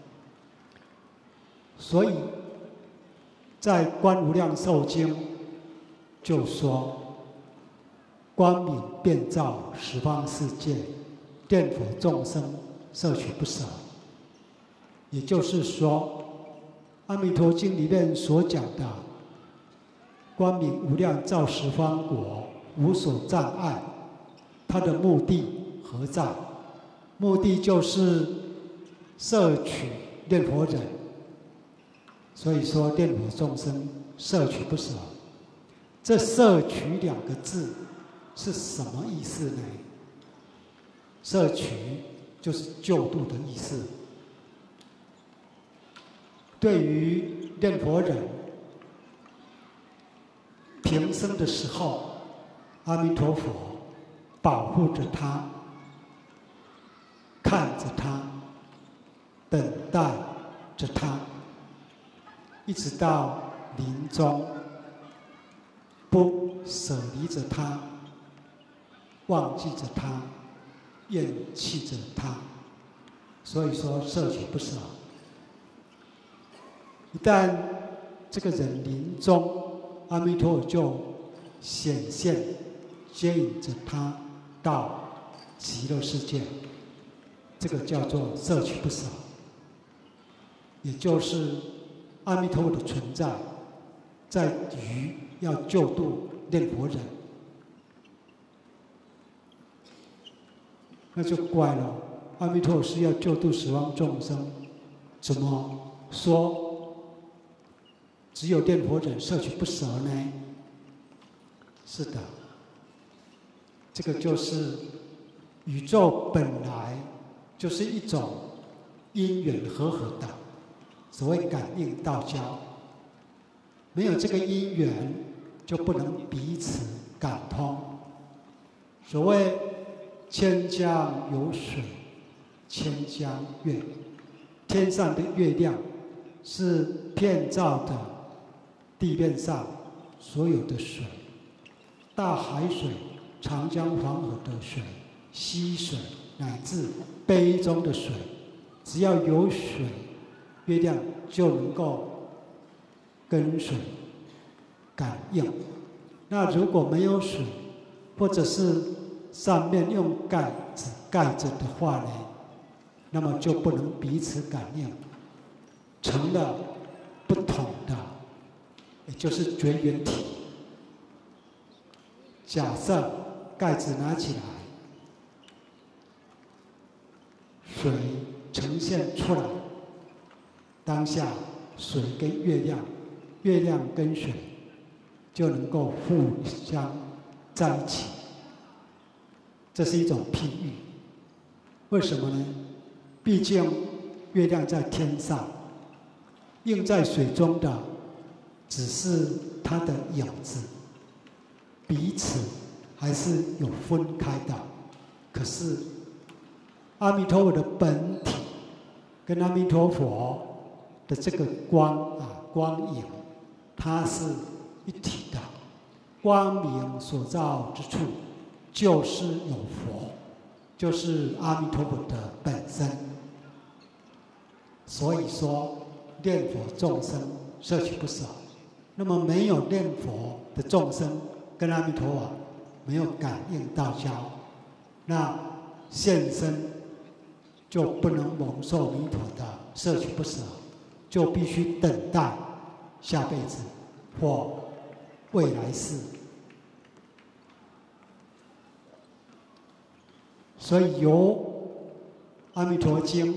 Speaker 1: 所以，在《观无量寿经》就说：“光明遍照十方世界，愿佛众生摄取不舍。”也就是说，《阿弥陀经》里面所讲的“光明无量照十方国，无所障碍”，它的目的何在？目的就是摄取念佛人。所以说，念佛众生摄取不舍。这“摄取”两个字是什么意思呢？摄取就是救度的意思。对于念佛人平生的时候，阿弥陀佛保护着他，看着他，等待着他，一直到临终，不舍离着他，忘记着他，厌弃着他。所以说，摄取不舍。一旦这个人临终，阿弥陀佛就显现，接引着他到极乐世界。这个叫做摄取不舍，也就是阿弥陀佛的存在，在于要救度念佛人。那就怪了，阿弥陀佛是要救度十方众生，怎么说只有念佛人摄取不舍呢？是的，这个就是宇宙本来就是一种因缘和合的，所谓感应道交。没有这个因缘，就不能彼此感通。所谓千江有水，千江月，天上的月亮是遍照的地面上所有的水，大海水、长江、黄河的水、溪水，乃至杯中的水，只要有水，月亮就能够跟水感应。那如果没有水，或者是上面用盖子盖着的话呢，那么就不能彼此感应，成了不同的，也就是绝缘体。假设盖子拿起来，水呈现出来，当下水跟月亮，月亮跟水就能够互相在一起。这是一种譬喻。为什么呢？毕竟月亮在天上，映在水中的只是它的影子，彼此还是有分开的。可是阿弥陀佛的本体跟阿弥陀佛的这个光啊光影，它是一体的。光明所照之处，就是有佛，就是阿弥陀佛的本身。所以说，念佛众生摄取不舍。那么没有念佛的众生跟阿弥陀佛没有感应道交，那现身就不能蒙受弥陀的摄取不舍，就必须等待下辈子或未来世。所以由《阿弥陀经》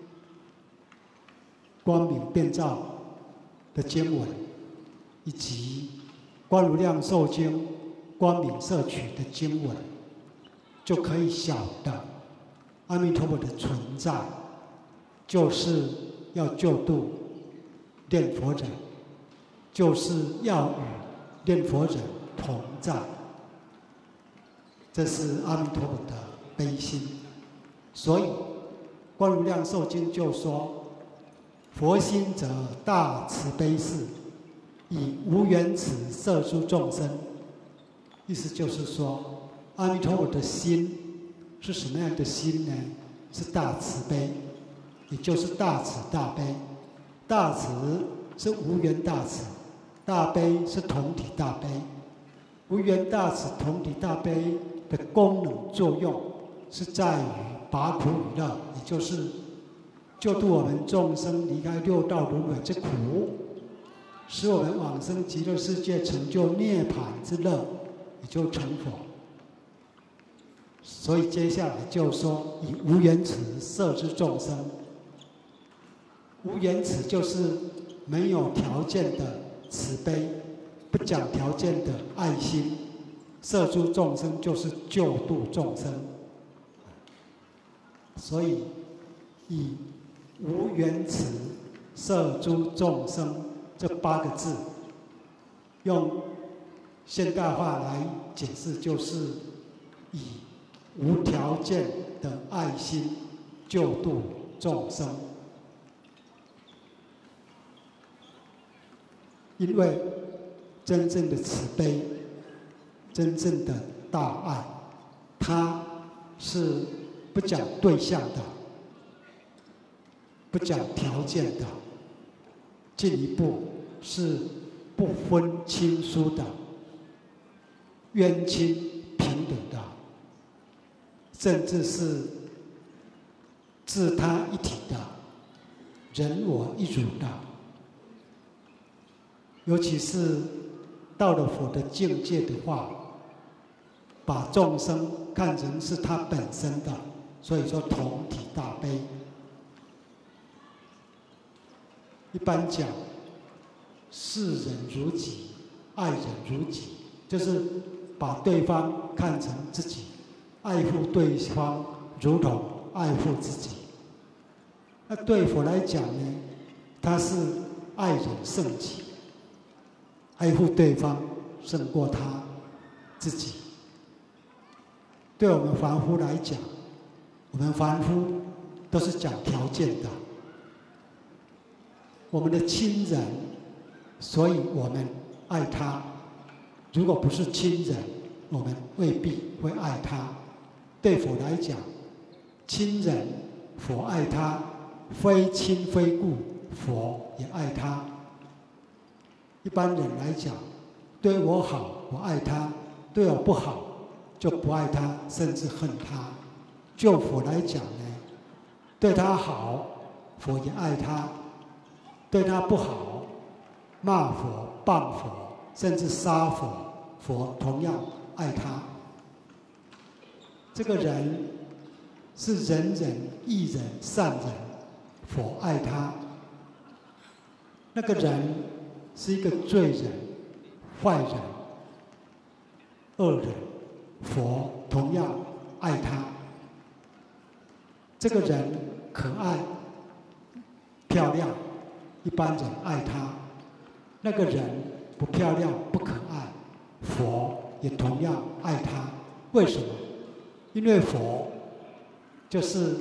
Speaker 1: 光明遍照的经文，以及《观无量寿经》光明摄取的经文，就可以晓得阿弥陀佛的存在，就是要救度念佛人，就是要与念佛人同在。 这是阿弥陀佛的悲心。所以《观无量寿经》就说：“佛心者，大慈悲事，以无缘慈摄诸众生。”意思就是说，阿弥陀佛的心是什么样的心呢？是大慈悲，也就是大慈大悲。大慈是无缘大慈，大悲是同体大悲。无缘大慈、同体大悲的功能作用，是在于拔苦与乐，也就是救度我们众生离开六道轮回之苦，使我们往生极乐世界，成就涅槃之乐，也就成佛。所以接下来就说以无缘慈摄之众生。无缘慈就是没有条件的慈悲，不讲条件的爱心。摄诸众生就是救度众生。所以以无缘慈摄诸众生这八个字，用现代化来解释，就是以无条件的爱心救度众生。因为真正的慈悲，真正的大爱，它是不讲对象的，不讲条件的，进一步是不分亲疏的，冤亲平等的，甚至是自他一体的，人我一如的。尤其是到了佛的境界的话，把众生看成是他本身的，所以说同体大悲。一般讲，视人如己，爱人如己，就是把对方看成自己，爱护对方如同爱护自己。那对佛来讲呢，他是爱人胜己。爱护对方胜过他自己。对我们凡夫来讲，我们凡夫都是讲条件的。我们的亲人，所以我们爱他；如果不是亲人，我们未必会爱他。对佛来讲，亲人佛爱他，非亲非故，佛也爱他。一般人来讲，对我好，我爱他；对我不好，就不爱他，甚至恨他。就佛来讲呢，对他好，佛也爱他；对他不好，骂佛、谤佛，甚至杀佛，佛同样爱他。这个人是仁人、义人、善人，佛爱他。那个人是一个罪人、坏人、恶人，佛同样爱他。这个人可爱、漂亮，一般人爱他；那个人不漂亮、不可爱，佛也同样爱他。为什么？因为佛就是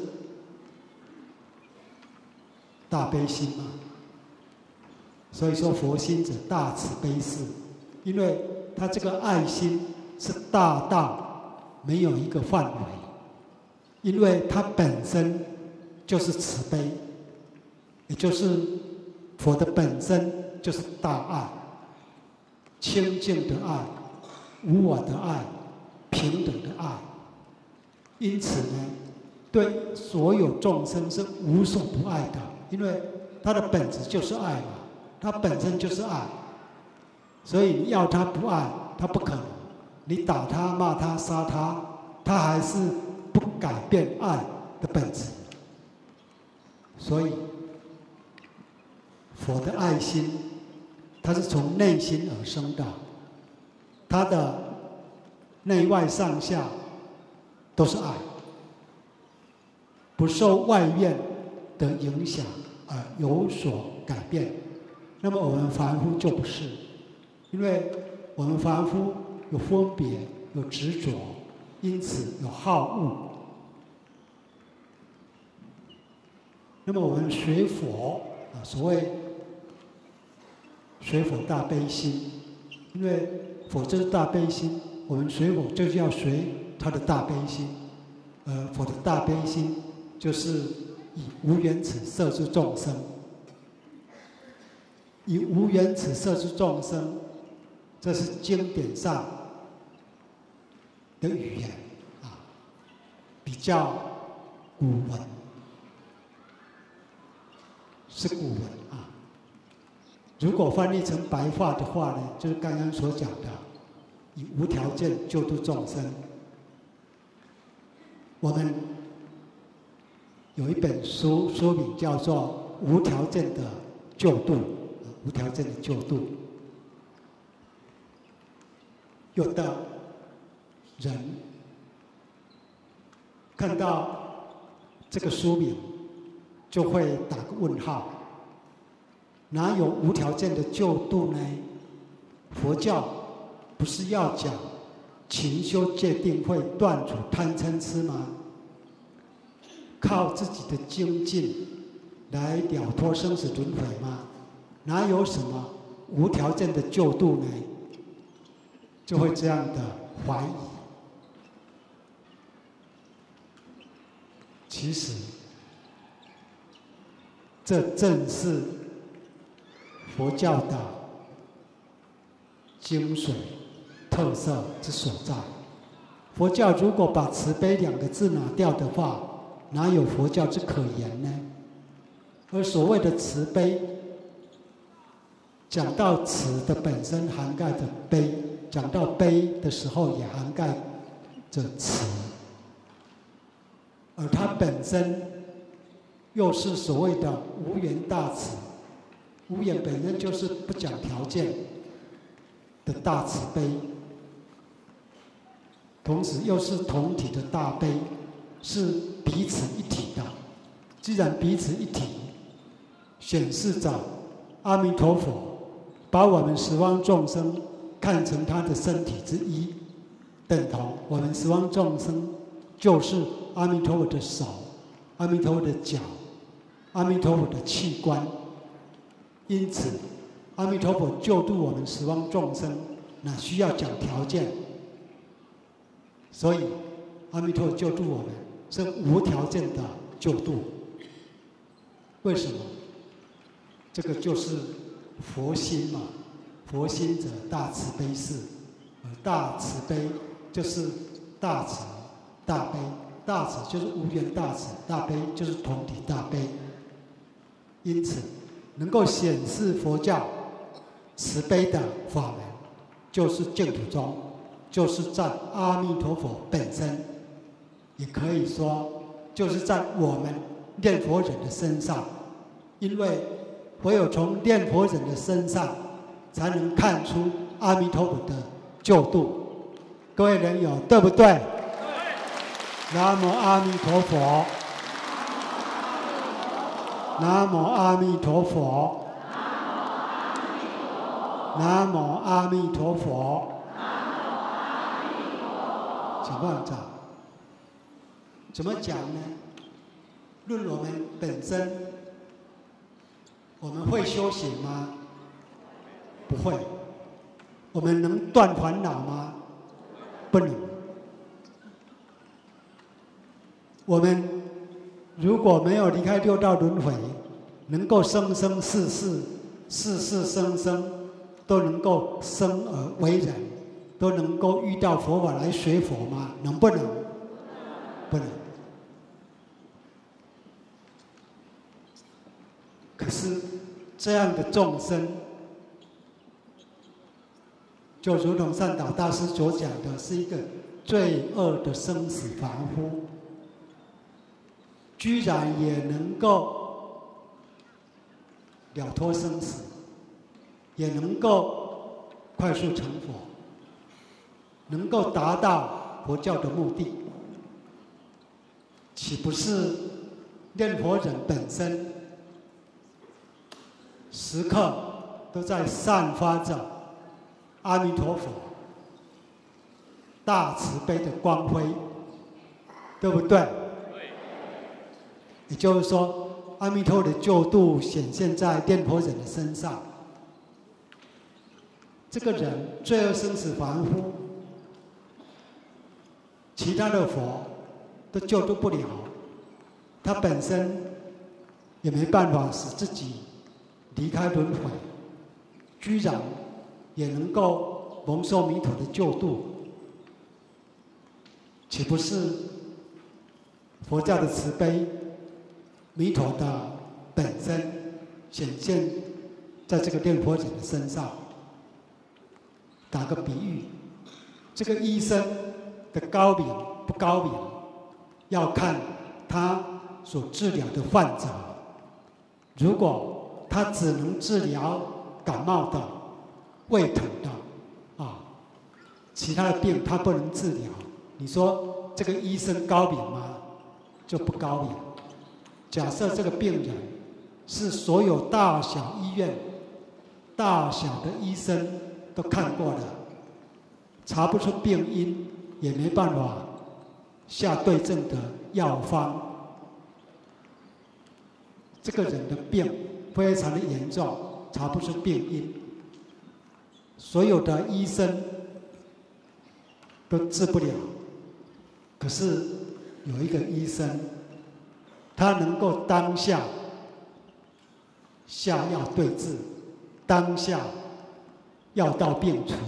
Speaker 1: 大悲心嘛。所以说佛心者大慈悲事，因为他这个爱心是大到没有一个范围，因为他本身就是慈悲，也就是佛的本身就是大爱，清净的爱，无我的爱，平等的爱。因此呢，对所有众生是无所不爱的，因为他的本质就是爱嘛。他本身就是爱，所以你要他不爱，他不可能。你打他、骂他、杀他，他还是不改变爱的本质。所以，佛的爱心，它是从内心而生的，它的内外上下都是爱，不受外面的影响而有所改变。那么我们凡夫就不是，因为我们凡夫有分别、有执着， 因此有好恶。那么我们学佛啊，所谓学佛大悲心，因为佛就是大悲心，我们学佛就是要学他的大悲心。呃，佛的大悲心就是以无缘此摄诸众生，以无缘此摄诸众生，这是经典上的语言啊，比较古文，是古文啊。如果翻译成白话的话呢，就是刚刚所讲的，以无条件救度众生。我们有一本书，书名叫做《无条件的救度》，无条件的救度。有的人看到这个书名，就会打个问号：哪有无条件的救度呢？佛教不是要讲勤修戒定慧，断除贪嗔痴吗？靠自己的精进来了脱生死轮回吗？哪有什么无条件的救度呢？就会这样的怀疑。其实，这正是佛教的精髓特色之所在。佛教如果把慈悲两个字拿掉的话，哪有佛教之可言呢？而所谓的慈悲，讲到慈的本身涵盖着悲，讲到悲的时候也涵盖着慈，而它本身又是所谓的无缘大慈。无缘本身就是不讲条件的大慈悲，同时又是同体的大悲，是彼此一体的。既然彼此一体，显示着阿弥陀佛把我们十方众生看成他的身体之一，等同我们十方众生就是阿弥陀佛的手、阿弥陀佛的脚、阿弥陀佛的器官。因此，阿弥陀佛救度我们十方众生，哪需要讲条件？所以，阿弥陀佛救度我们是无条件的救度。为什么？这个就是佛心嘛。佛心者，大慈悲事，而大慈悲就是大慈大悲，大慈就是无缘大慈，大悲就是同体大悲。因此，能够显示佛教慈悲的法门，就是净土宗，就是在阿弥陀佛本身，也可以说就是在我们念佛人的身上，因为唯有从念佛人的身上，才能看出阿弥陀佛的救度。各位人友，对不对？对。南无阿弥陀佛。南无阿弥陀佛。南无阿弥陀佛。请问长，怎么讲呢？论我们本身，我们会修行吗？不会。我们能断烦恼吗？不能。我们如果没有离开六道轮回，能够生生世世、世世生生都能够生而为人，都能够遇到佛法来学佛吗？能不能？不能。可是这样的众生，就如同善导大师所讲的，是一个罪恶的生死凡夫，居然也能够了脱生死，也能够快速成佛，能够达到佛教的目的，岂不是念佛人本身时刻都在散发着阿弥陀佛大慈悲的光辉，对不对？也就是说，阿弥陀的救度显现在念佛人的身上。这个人罪恶生死凡夫，其他的佛都救度不了，他本身也没办法使自己离开轮回，居然也能够蒙受弥陀的救度，岂不是佛教的慈悲？弥陀的本身显现在这个念佛人的身上。打个比喻，这个医生的高明不高明，要看他所治疗的患者。如果他只能治疗感冒的、胃疼的，啊，其他的病他不能治疗，你说这个医生高明吗？就不高明。假设这个病人是所有大小医院、大小的医生都看过了，查不出病因，也没办法下对症的药方。这个人的病非常的严重，查不出病因，所有的医生都治不了。可是有一个医生，他能够当下下药对治，当下药到病除。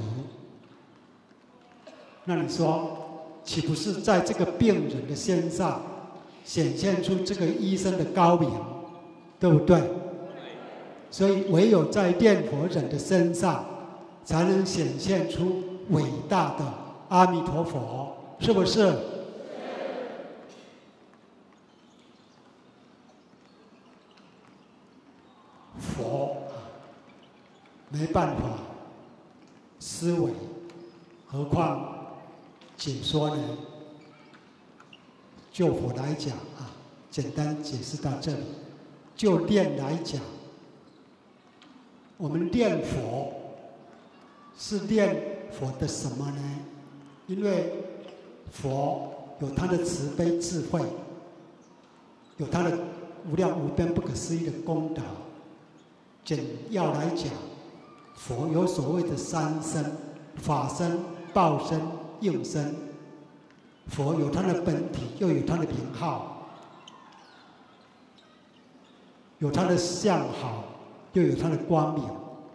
Speaker 1: 那你说，岂不是在这个病人的身上显现出这个医生的高明，对不对？所以唯有在念佛人的身上，才能显现出伟大的阿弥陀佛，是不是？佛没办法思维，何况解说呢？就佛来讲啊，简单解释到这里。就念来讲，我们念佛是念佛的什么呢？因为佛有他的慈悲智慧，有他的无量无边不可思议的功德。简要来讲，佛有所谓的三身：法身、报身、应身。佛有他的本体，又有他的名号，有他的相好，又有他的光明，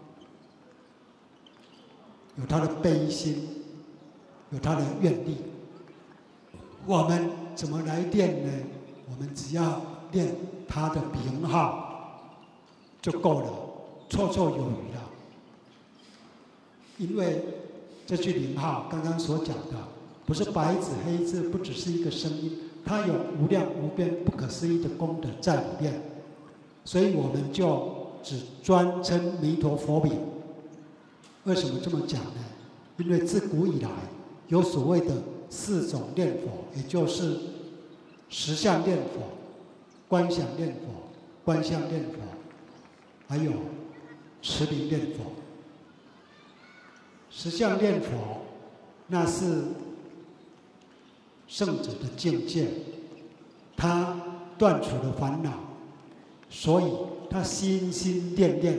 Speaker 1: 有他的悲心，有他的愿力。我们怎么来念呢？我们只要念他的名号就够了，绰绰有余了。因为这句名号刚刚所讲的，不是白纸黑字，不只是一个声音，它有无量无边不可思议的功德在里面。所以我们就只专称弥陀佛名。为什么这么讲呢？因为自古以来有所谓的四种念佛，也就是实相念佛、观想念佛、观相念佛，还有持名念佛。实相念佛，那是圣者的境界，他断除了烦恼，所以他心心念念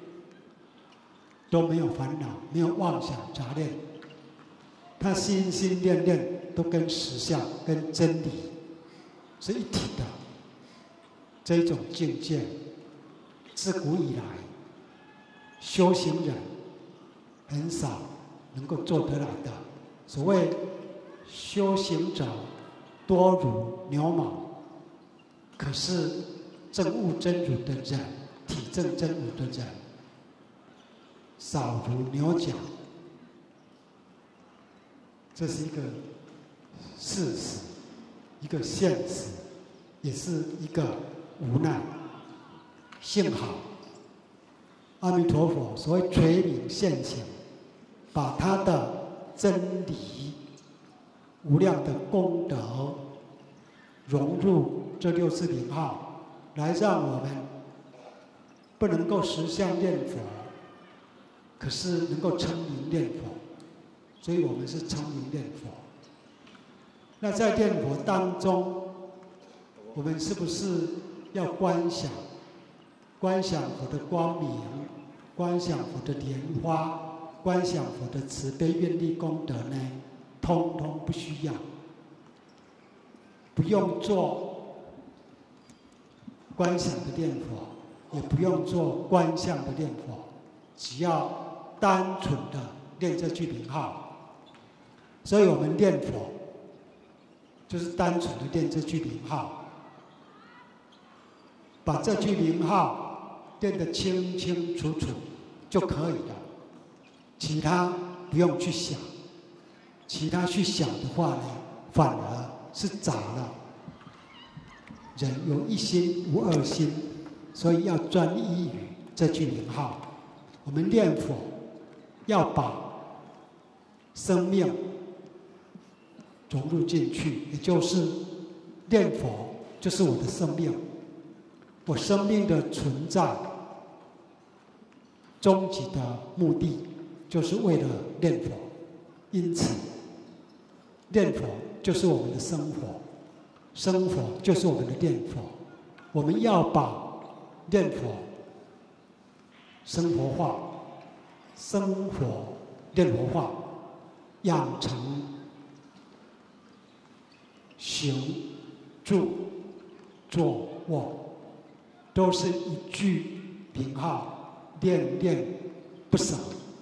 Speaker 1: 都没有烦恼，没有妄想杂念，他心心念念都跟实相、跟真理是一体的。这一种境界，自古以来修行人很少能够做得来的。所谓修行者多如牛毛，可是证悟真如的人，体证真如的人少如牛角。这是一个事实，一个现实，也是一个无奈。幸好阿弥陀佛所谓垂明现行，把他的真理、无量的功德融入这六字名号，来让我们不能够实相念佛，可是能够称名念佛。 所以我们是称名念佛。那在念佛当中，我们是不是要观想、观想佛的光明，观想佛的莲花，观想佛的慈悲愿力功德呢？通通不需要，不用做观想的念佛，也不用做观相的念佛，只要单纯的念这句名号。所以我们念佛就是单纯的念这句名号，把这句名号念得清清楚楚就可以了，其他不用去想。其他去想的话呢，反而是杂了。人有一心无二心，所以要专一于这句名号。我们念佛要把生命融入进去，也就是念佛就是我的生命。我生命的存在，终极的目的就是为了念佛，因此念佛就是我们的生活，生活就是我们的念佛。我们要把念佛生活化，生活念佛化，养成行、住、坐、卧，都是一句名号，念念不舍。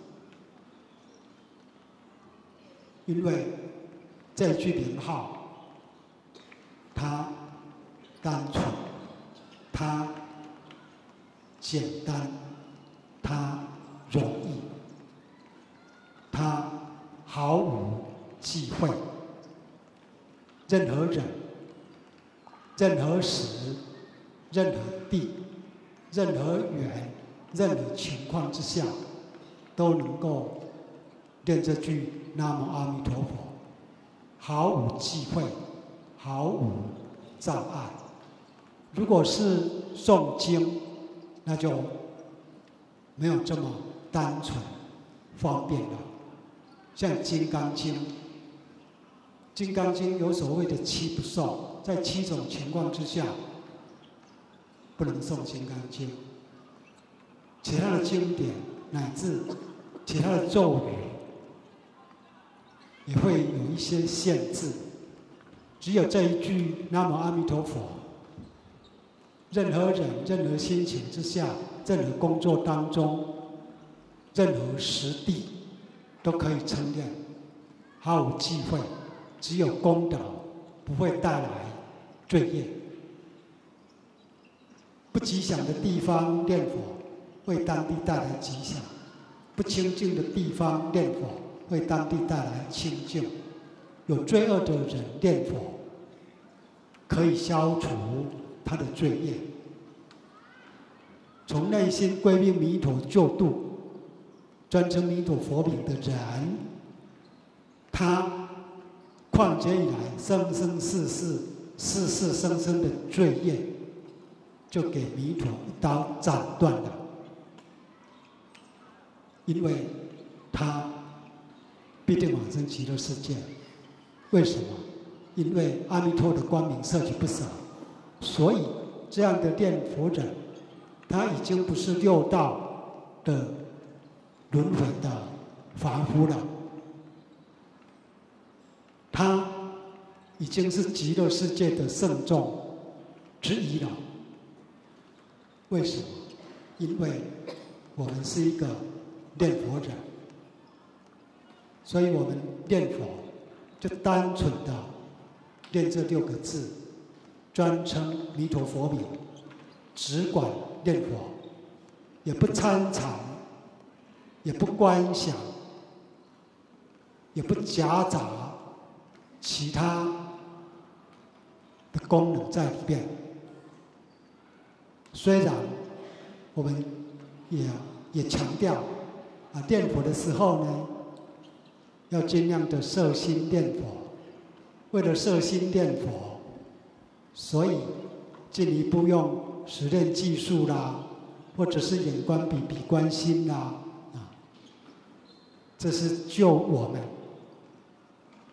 Speaker 1: 因为这句名号，它单纯，它简单，它容易，它毫无忌讳。任何人、任何时、任何地、任何缘、任何情况之下，都能够念这句南无阿弥陀佛，毫无忌讳，毫无障碍。如果是诵经，那就没有这么单纯方便了。像《金刚经》，《金刚经》有所谓的七不诵，在七种情况之下不能诵《金刚经》。其他的经典乃至其他的咒语也会有一些限制，只有这一句南无阿弥陀佛，任何人、任何心情之下、任何工作当中、任何实地都可以称念，毫无忌讳，只有功德，不会带来罪业。不吉祥的地方念佛，为当地带来吉祥；不清净的地方念佛，为当地带来清净。有罪恶的人念佛，可以消除他的罪业。从内心归命弥陀救度，专称弥陀佛名的人，他旷劫以来生生世世、世世生生的罪业，就给弥陀一刀斩断了。因为他必定往生极乐世界。为什么？因为阿弥陀的光明摄取不舍，所以这样的念佛人，他已经不是六道的轮回的凡夫了，他已经是极乐世界的圣众之一了。为什么？因为我们是一个念佛人，所以我们念佛就单纯的念这六个字，专称弥陀佛名，只管念佛，也不参禅，也不观想，也不夹杂其他的功能在里边。虽然我们也也强调啊，念佛的时候呢，要尽量的摄心念佛。为了摄心念佛，所以进一步用实验技术啦，或者是眼观鼻，鼻观心啦，啊，这是救我们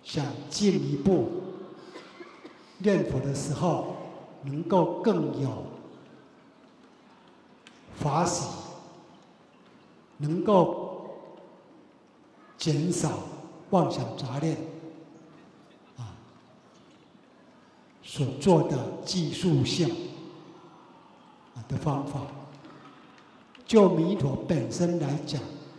Speaker 1: 想进一步念佛的时候，能够更有法喜，能够减少妄想杂念啊，所做的技术性啊的方法，就弥陀本身来讲，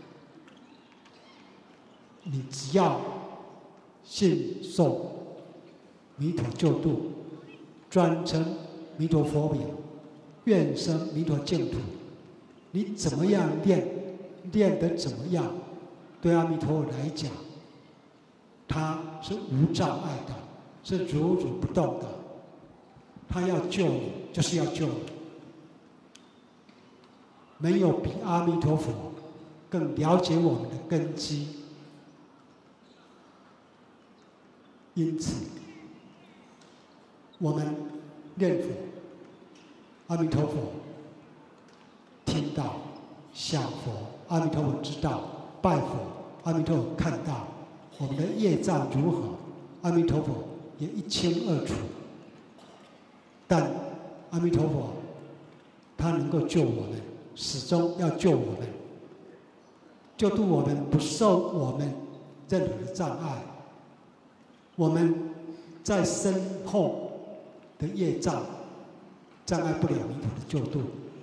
Speaker 1: 你只要信受弥陀救度，专称弥陀佛名，愿生弥陀净土，你怎么样练，练得怎么样，对阿弥陀佛来讲，他是无障碍的，是如如不动的。他要救你，就是要救你。没有比阿弥陀佛更了解我们的根基。因此，我们念佛，阿弥陀佛听到，想佛，阿弥陀佛知道，拜佛，阿弥陀佛看到，我们的业障如何，阿弥陀佛也一清二楚。但阿弥陀佛，他能够救我们，始终要救我们，救度我们不受我们任何的障碍。我们在身后的业障障碍不了弥陀的救度，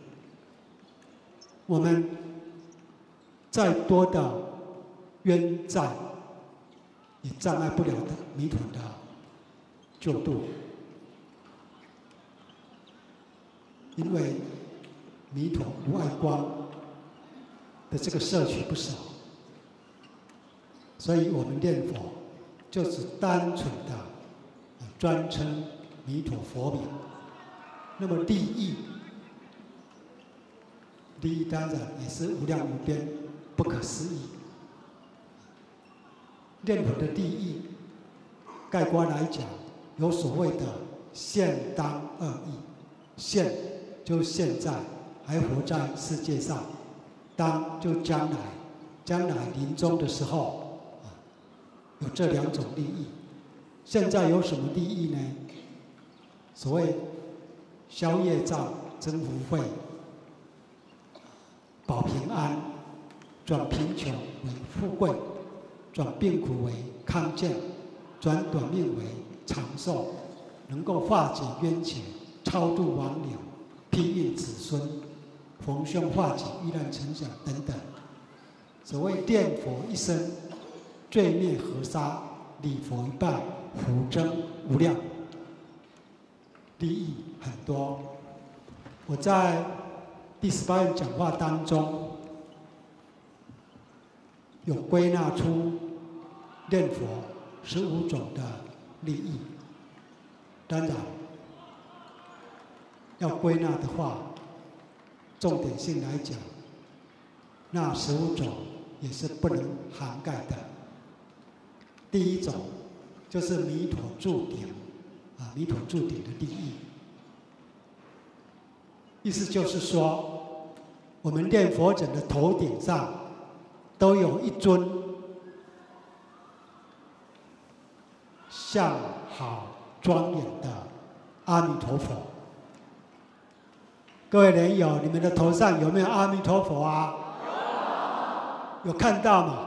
Speaker 1: 我们再多的冤债也障碍不了的弥陀的救度，因为弥陀无碍光的这个摄取不少，所以我们念佛就是单纯的专称弥陀佛名。那么利益，利益当然也是无量无边、不可思议。念佛的利益，概括来讲，有所谓的现当二义。现就现在还活在世界上，当就将来，将来临终的时候，啊，有这两种利益。现在有什么利益呢？所谓消业障、增福慧、保平安，转贫穷为富贵，转病苦为康健，转短命为长寿，能够化解冤结，超度亡灵，庇荫子孙，逢凶化吉，遇难成祥等等。所谓念佛一生，罪灭河沙，礼佛一拜，福增无量，利益很多。我在第十八愿讲话当中，有归纳出念佛十五种的利益。当然，要归纳的话，重点性来讲，那十五种也是不能涵盖的。第一种就是弥陀柱顶，啊，弥陀柱顶的利益。意思就是说，我们念佛者的头顶上都有一尊相好庄严的阿弥陀佛。各位莲友，你们的头上有没有阿弥陀佛啊？有。有看到吗？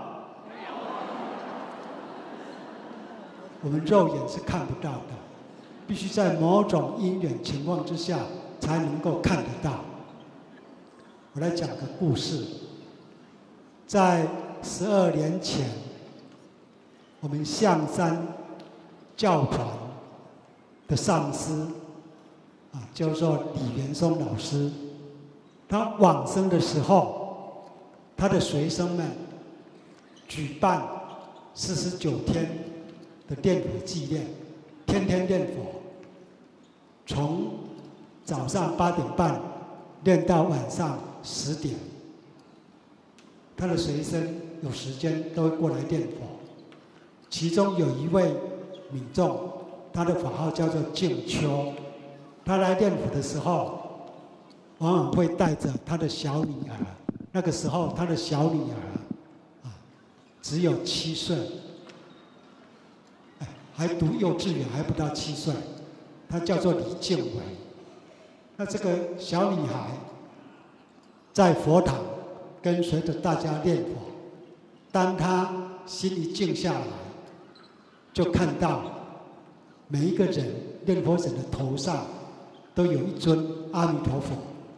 Speaker 1: 我们肉眼是看不到的，必须在某种因缘情况之下才能够看得到。我来讲个故事。在十二年前，我们象山教团的上师啊，叫做李元松老师，他往生的时候，他的随生们举办四十九天的念佛纪念，天天念佛，从早上八点半念到晚上十点。他的随身有时间都会过来念佛。其中有一位民众，他的法号叫做静秋，他来念佛的时候，往往会带着他的小女儿。那个时候，他的小女儿啊，只有七岁。 还读幼稚园，还不到七岁，她叫做李静伟。那这个小女孩在佛堂跟随着大家念佛，当她心一静下来，就看到每一个人念佛人的头上都有一尊阿弥陀佛，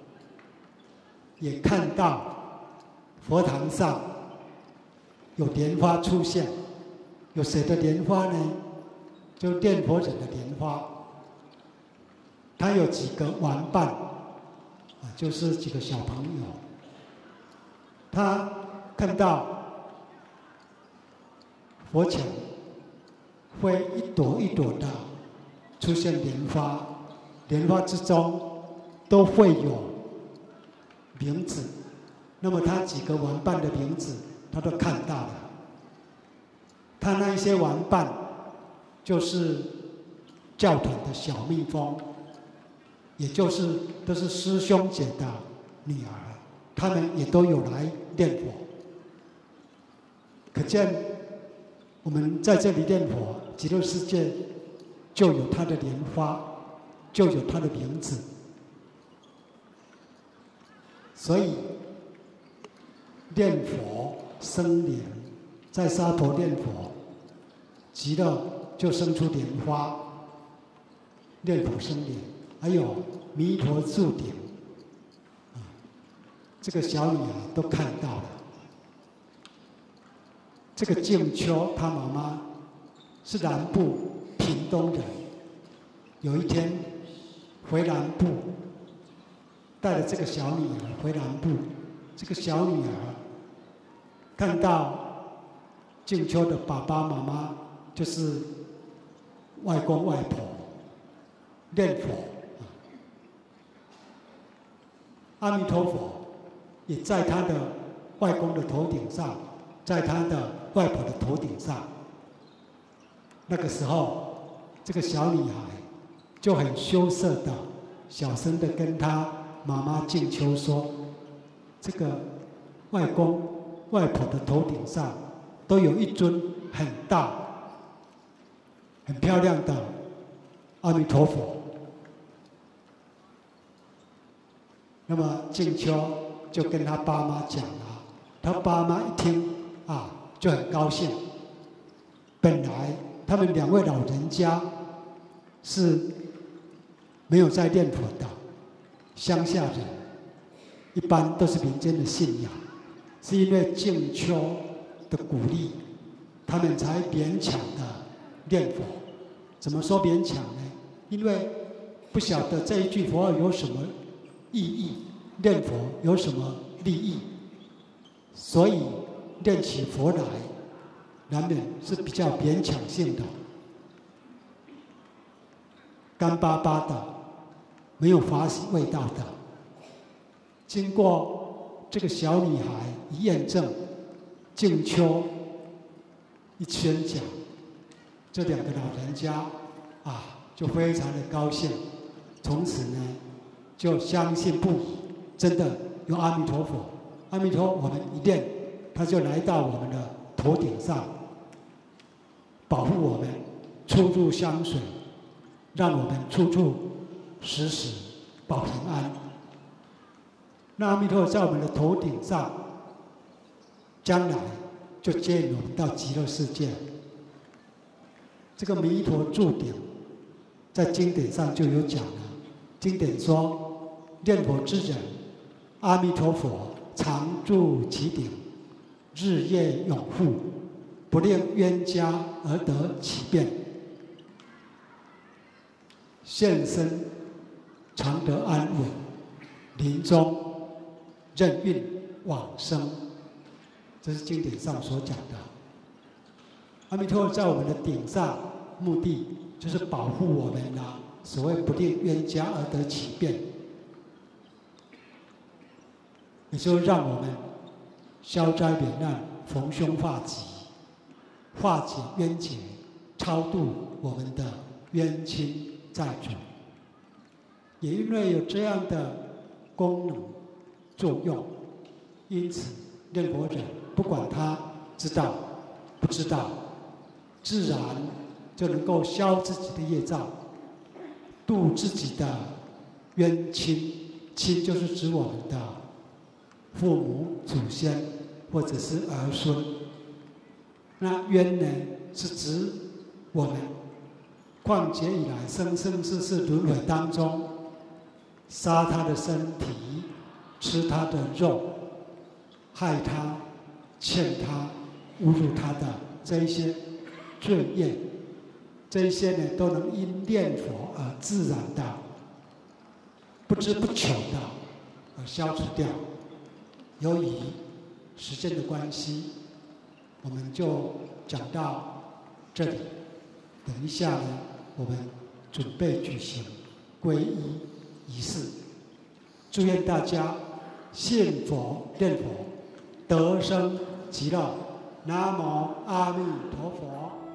Speaker 1: 也看到佛堂上有莲花出现，有谁的莲花呢？就念佛人的莲花。他有几个玩伴，啊，就是几个小朋友。他看到佛前会一朵一朵的出现莲花，莲花之中都会有名字。那么他几个玩伴的名字，他都看到了。他那一些玩伴，就是教团的小蜜蜂。也就是都是师兄姐的女儿，他们也都有来念佛。可见我们在这里念佛，极乐世界就有它的莲花，就有它的名字。所以念佛生莲，在沙陀念佛，极乐就生出莲花，念佛生莲。还有弥陀注顶，啊，这个小女孩都看到了。这个静秋，她妈妈是南部屏东人，有一天回南部，带了这个小女儿回南部。这个小女儿看到静秋的爸爸妈妈，就是外公外婆念佛。阿弥陀佛也在他的外公的头顶上，在他的外婆的头顶上。那个时候，这个小女孩就很羞涩的、小声的跟她妈妈静秋说：“这个外公外婆的头顶上都有一尊很大、很漂亮的阿弥陀佛。”那么静秋就跟他爸妈讲了，他爸妈一听啊就很高兴。本来他们两位老人家是没有在念佛的，乡下人一般都是民间的信仰，是因为静秋的鼓励，他们才勉强的念佛。怎么说勉强呢？因为不晓得这一句佛号有什么意义，念佛有什么利益，所以念起佛来，难免是比较勉强性的，干巴巴的，没有法喜味道的。经过这个小女孩一验证，静秋一宣讲，这两个老人家啊就非常的高兴，从此呢就相信不疑，真的有阿弥陀佛。阿弥陀我们一念，他就来到我们的头顶上，保护我们出入香水，让我们处处时时保平安。那阿弥陀佛在我们的头顶上，将来就接引我们到极乐世界。这个弥陀注顶，在经典上就有讲了。经典说，念佛之人，阿弥陀佛常住其顶，日夜永护，不令冤家而得其便。现身常得安稳，临终任运往生。这是经典上所讲的。阿弥陀佛在我们的顶上，目的就是保护我们啊，所谓不令冤家而得其便，也就是让我们消灾免难、逢凶化吉，化解冤结，超度我们的冤亲债主。也因为有这样的功能作用，因此念佛人不管他知道不知道，自然就能够消自己的业障，度自己的冤亲。亲就是指我们的父母、祖先或者是儿孙。那冤呢，是指我们旷劫以来生生世世轮回当中，杀他的身体，吃他的肉，害他、欠他、侮辱他的这一些罪业，这一些呢，都能因念佛而自然的、不知不觉的而消除掉。由于时间的关系，我们就讲到这里。等一下呢，我们准备举行皈依仪式。祝愿大家信佛念佛，得生极乐。南无阿弥陀佛。